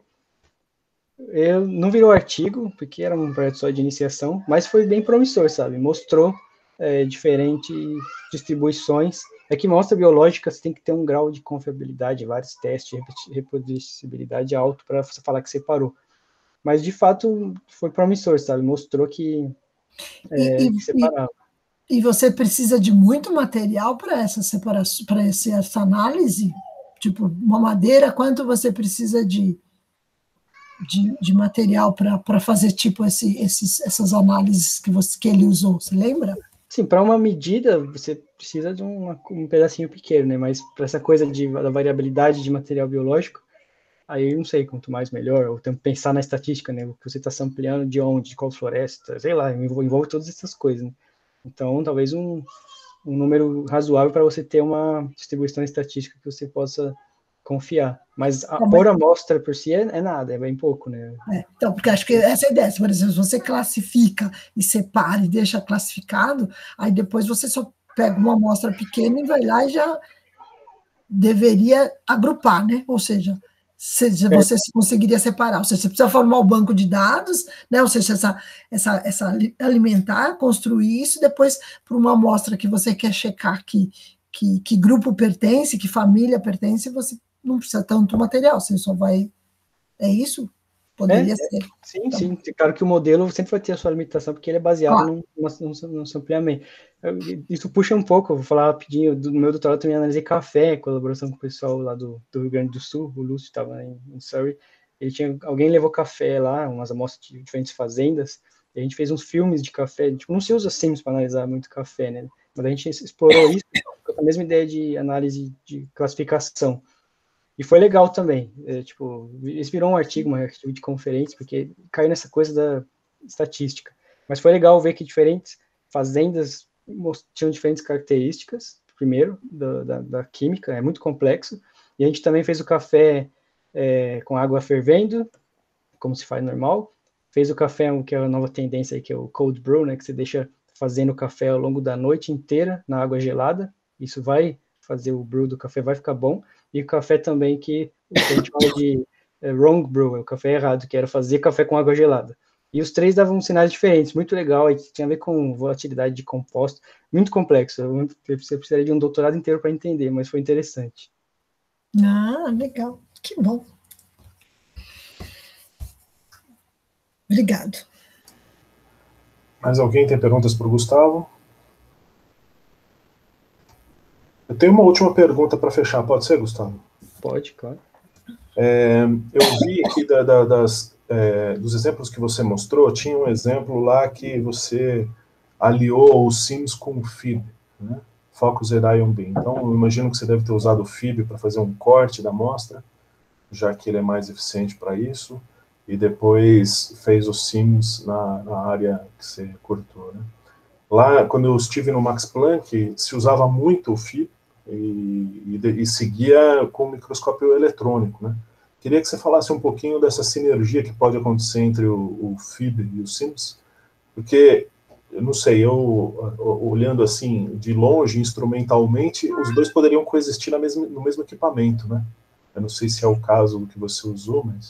Eu, não virou artigo, porque era um projeto só de iniciação, mas foi bem promissor, sabe? Mostrou é, diferentes distribuições. É que mostra biológica, você tem que ter um grau de confiabilidade, vários testes, reproduzibilidade alto para você falar que separou. Mas, de fato, foi promissor, sabe? Mostrou que, é, e, que separava. E, e você precisa de muito material para essa separação, para essa análise? Tipo, uma madeira, quanto você precisa de, de, de material para fazer, tipo, esse, esses, essas análises que, você, que ele usou? Você lembra? Sim, para uma medida, você precisa de uma, um pedacinho pequeno, né? Mas para essa coisa de, da variabilidade de material biológico, aí eu não sei, quanto mais melhor, ou tem que pensar na estatística, né? O que você está sampleando de onde, de qual floresta, sei lá, envolve, envolve todas essas coisas, né? Então, talvez um, um número razoável para você ter uma distribuição estatística que você possa confiar. Mas a, Também. por amostra por si é, é nada, é bem pouco, né? É, então, porque acho que essa é a ideia. Por exemplo, se você classifica e separa e deixa classificado, aí depois você só pega uma amostra pequena e vai lá e já deveria agrupar, né? Ou seja, seja você é. conseguiria separar. Ou seja, você precisa formar o banco de dados, né? Ou seja, essa, essa, essa alimentar, construir isso, depois, para uma amostra que você quer checar que, que, que grupo pertence, que família pertence, você não precisa tanto material, você só vai... É isso? Poderia é, ser. Sim, então. sim. Claro que o modelo sempre vai ter a sua limitação, porque ele é baseado ah. no, no, no sampleamento. Isso puxa um pouco, eu vou falar rapidinho, do meu doutorado também analisei café, em colaboração com o pessoal lá do, do Rio Grande do Sul, o Lúcio estava em, em Surrey, ele tinha, alguém levou café lá, umas amostras de diferentes fazendas, e a gente fez uns filmes de café, tipo, não se usa sims para analisar muito café, né, mas a gente explorou isso com a mesma ideia de análise de classificação. E foi legal também, é, tipo, isso virou um artigo, um artigo de conferência, porque caiu nessa coisa da estatística. Mas foi legal ver que diferentes fazendas tinham diferentes características, primeiro, da, da, da química, é muito complexo, e a gente também fez o café é, com água fervendo, como se faz normal, fez o café, que é a nova tendência aí, que é o cold brew, né, que você deixa fazendo o café ao longo da noite inteira na água gelada, isso vai fazer o brew do café, vai ficar bom, e o café também que a gente fala de é, wrong brew, é o café errado, que era fazer café com água gelada. E os três davam sinais diferentes, muito legal, aí tinha a ver com volatilidade de composto, muito complexo, você precisaria de um doutorado inteiro para entender, mas foi interessante. Ah, legal, que bom. Obrigado. Mais alguém tem perguntas para o Gustavo? Eu tenho uma última pergunta para fechar, pode ser, Gustavo? Pode, claro. É, eu vi aqui da, da, das, é, dos exemplos que você mostrou, tinha um exemplo lá que você aliou o sims com o F I B, né? Focus Ion Beam. Então, eu imagino que você deve ter usado o F I B para fazer um corte da amostra, já que ele é mais eficiente para isso, e depois fez os sims na, na área que você cortou, né? Lá, quando eu estive no Max Planck, se usava muito o F I B, E, e, e seguia com o microscópio eletrônico, né? Queria que você falasse um pouquinho dessa sinergia que pode acontecer entre o, o F I B e o sims, porque, eu não sei, eu, olhando assim, de longe, instrumentalmente, os dois poderiam coexistir na mesma, no mesmo equipamento, né? Eu não sei se é o caso do que você usou, mas...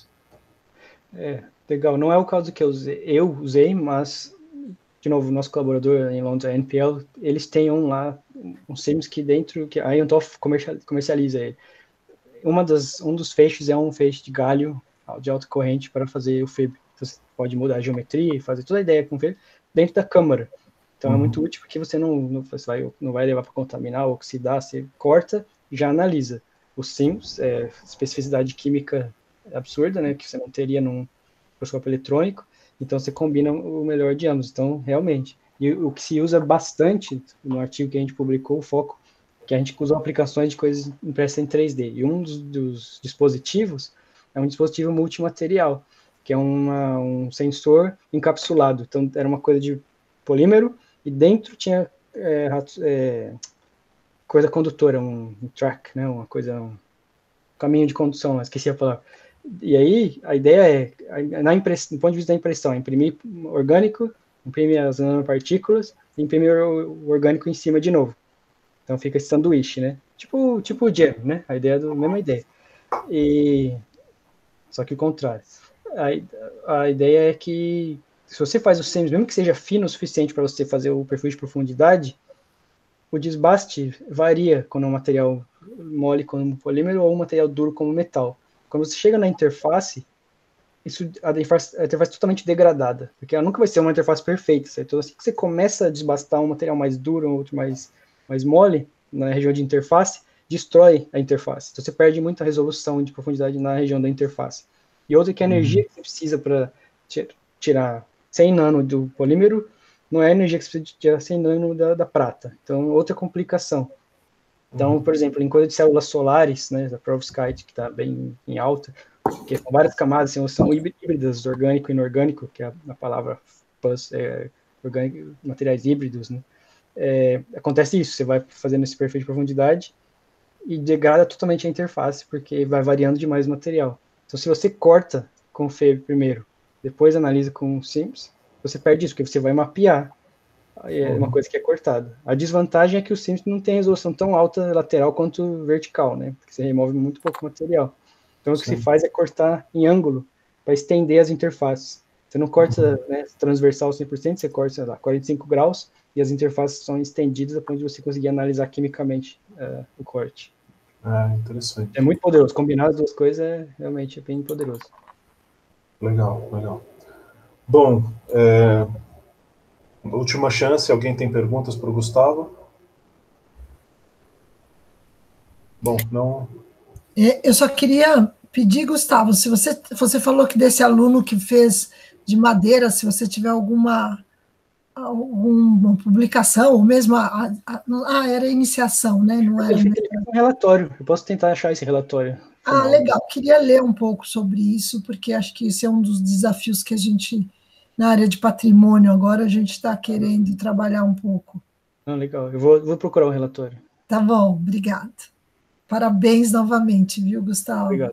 É, legal. Não é o caso que eu usei, eu usei, mas... De novo, o nosso colaborador em Londres, a N P L, eles têm um lá, um sims que dentro, que a IonToff comercializa ele. Uma das, um dos feixes é um feixe de galho de alta corrente para fazer o F I B. Então, você pode mudar a geometria e fazer toda a ideia com o F I B dentro da câmara. Então, uhum. é muito útil porque você não, não, você vai, não vai levar para contaminar ou oxidar, você corta e já analisa. Os sims, é, especificidade química absurda, né, que você não teria num microscópio eletrônico. Então, você combina o melhor de ambos. Então, realmente. E o que se usa bastante no artigo que a gente publicou, o foco, que a gente usa aplicações de coisas impressas em três D. E um dos, dos dispositivos é um dispositivo multimaterial, que é uma, um sensor encapsulado. Então, era uma coisa de polímero e dentro tinha é, é, coisa condutora, um, um track, né, uma coisa, um caminho de condução, esqueci a palavra. E aí, a ideia é, na impress... do ponto de vista da impressão, imprimir orgânico, imprimir as nanopartículas, e imprimir o orgânico em cima de novo. Então fica esse sanduíche, né? Tipo, tipo o jam, né? A ideia do, a mesma ideia. E... Só que o contrário. A, a ideia é que se você faz o SIMS, mesmo que seja fino o suficiente para você fazer o perfil de profundidade, o desbaste varia quando é um material mole como polímero ou um material duro como metal. Quando você chega na interface, isso, a, interface, a interface é totalmente degradada, porque ela nunca vai ser uma interface perfeita, certo? Então, assim que você começa a desbastar um material mais duro, outro mais, mais mole, na região de interface, destrói a interface. Então, você perde muita resolução de profundidade na região da interface. E outra que a energia que você precisa para tirar cem nano do polímero não é a energia que você precisa tirar cem nano da, da prata. Então, outra complicação. Então, uhum. por exemplo, em coisa de células solares, né, da perovskite, que está bem em alta, que são várias camadas, assim, são híbridas, orgânico e inorgânico, que é a, a palavra plus, é, orgânico, materiais híbridos, né? É, acontece isso, você vai fazendo esse perfil de profundidade e degrada totalmente a interface, porque vai variando demais o material. Então, se você corta com o F E B primeiro, depois analisa com o SIMS, você perde isso, porque você vai mapear é uma coisa que é cortada. A desvantagem é que o SIMS não tem resolução tão alta lateral quanto vertical, né? Porque você remove muito pouco material. Então, Sim. o que se faz é cortar em ângulo para estender as interfaces. Você não corta uhum. né, transversal cem por cento, você corta, sei lá, quarenta e cinco graus e as interfaces são estendidas a ponto de você conseguir analisar quimicamente uh, o corte. Ah, interessante. É muito poderoso. Combinar as duas coisas é realmente bem poderoso. Legal, legal. Bom, é... última chance, alguém tem perguntas para o Gustavo? Bom, não... Eu só queria pedir, Gustavo, se você, você falou que desse aluno que fez de madeira, se você tiver alguma, alguma publicação, ou mesmo a, a, a era a iniciação, né? Não era um relatório, eu posso tentar achar esse relatório. Ah, legal, queria ler um pouco sobre isso, porque acho que esse é um dos desafios que a gente, na área de patrimônio, agora a gente está querendo trabalhar um pouco. Ah, legal, eu vou, vou procurar um relatório. Tá bom, obrigado. Parabéns novamente, viu, Gustavo? Obrigado.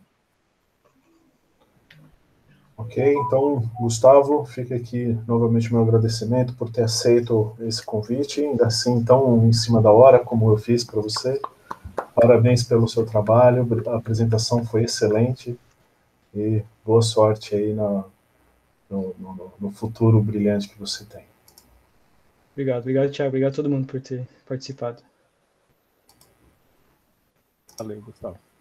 Ok, então, Gustavo, fica aqui novamente meu agradecimento por ter aceito esse convite, ainda assim tão em cima da hora como eu fiz para você. Parabéns pelo seu trabalho, a apresentação foi excelente e boa sorte aí na, no, no, no futuro brilhante que você tem. Obrigado, obrigado, Thiago, obrigado a todo mundo por ter participado. Valeu, Gustavo.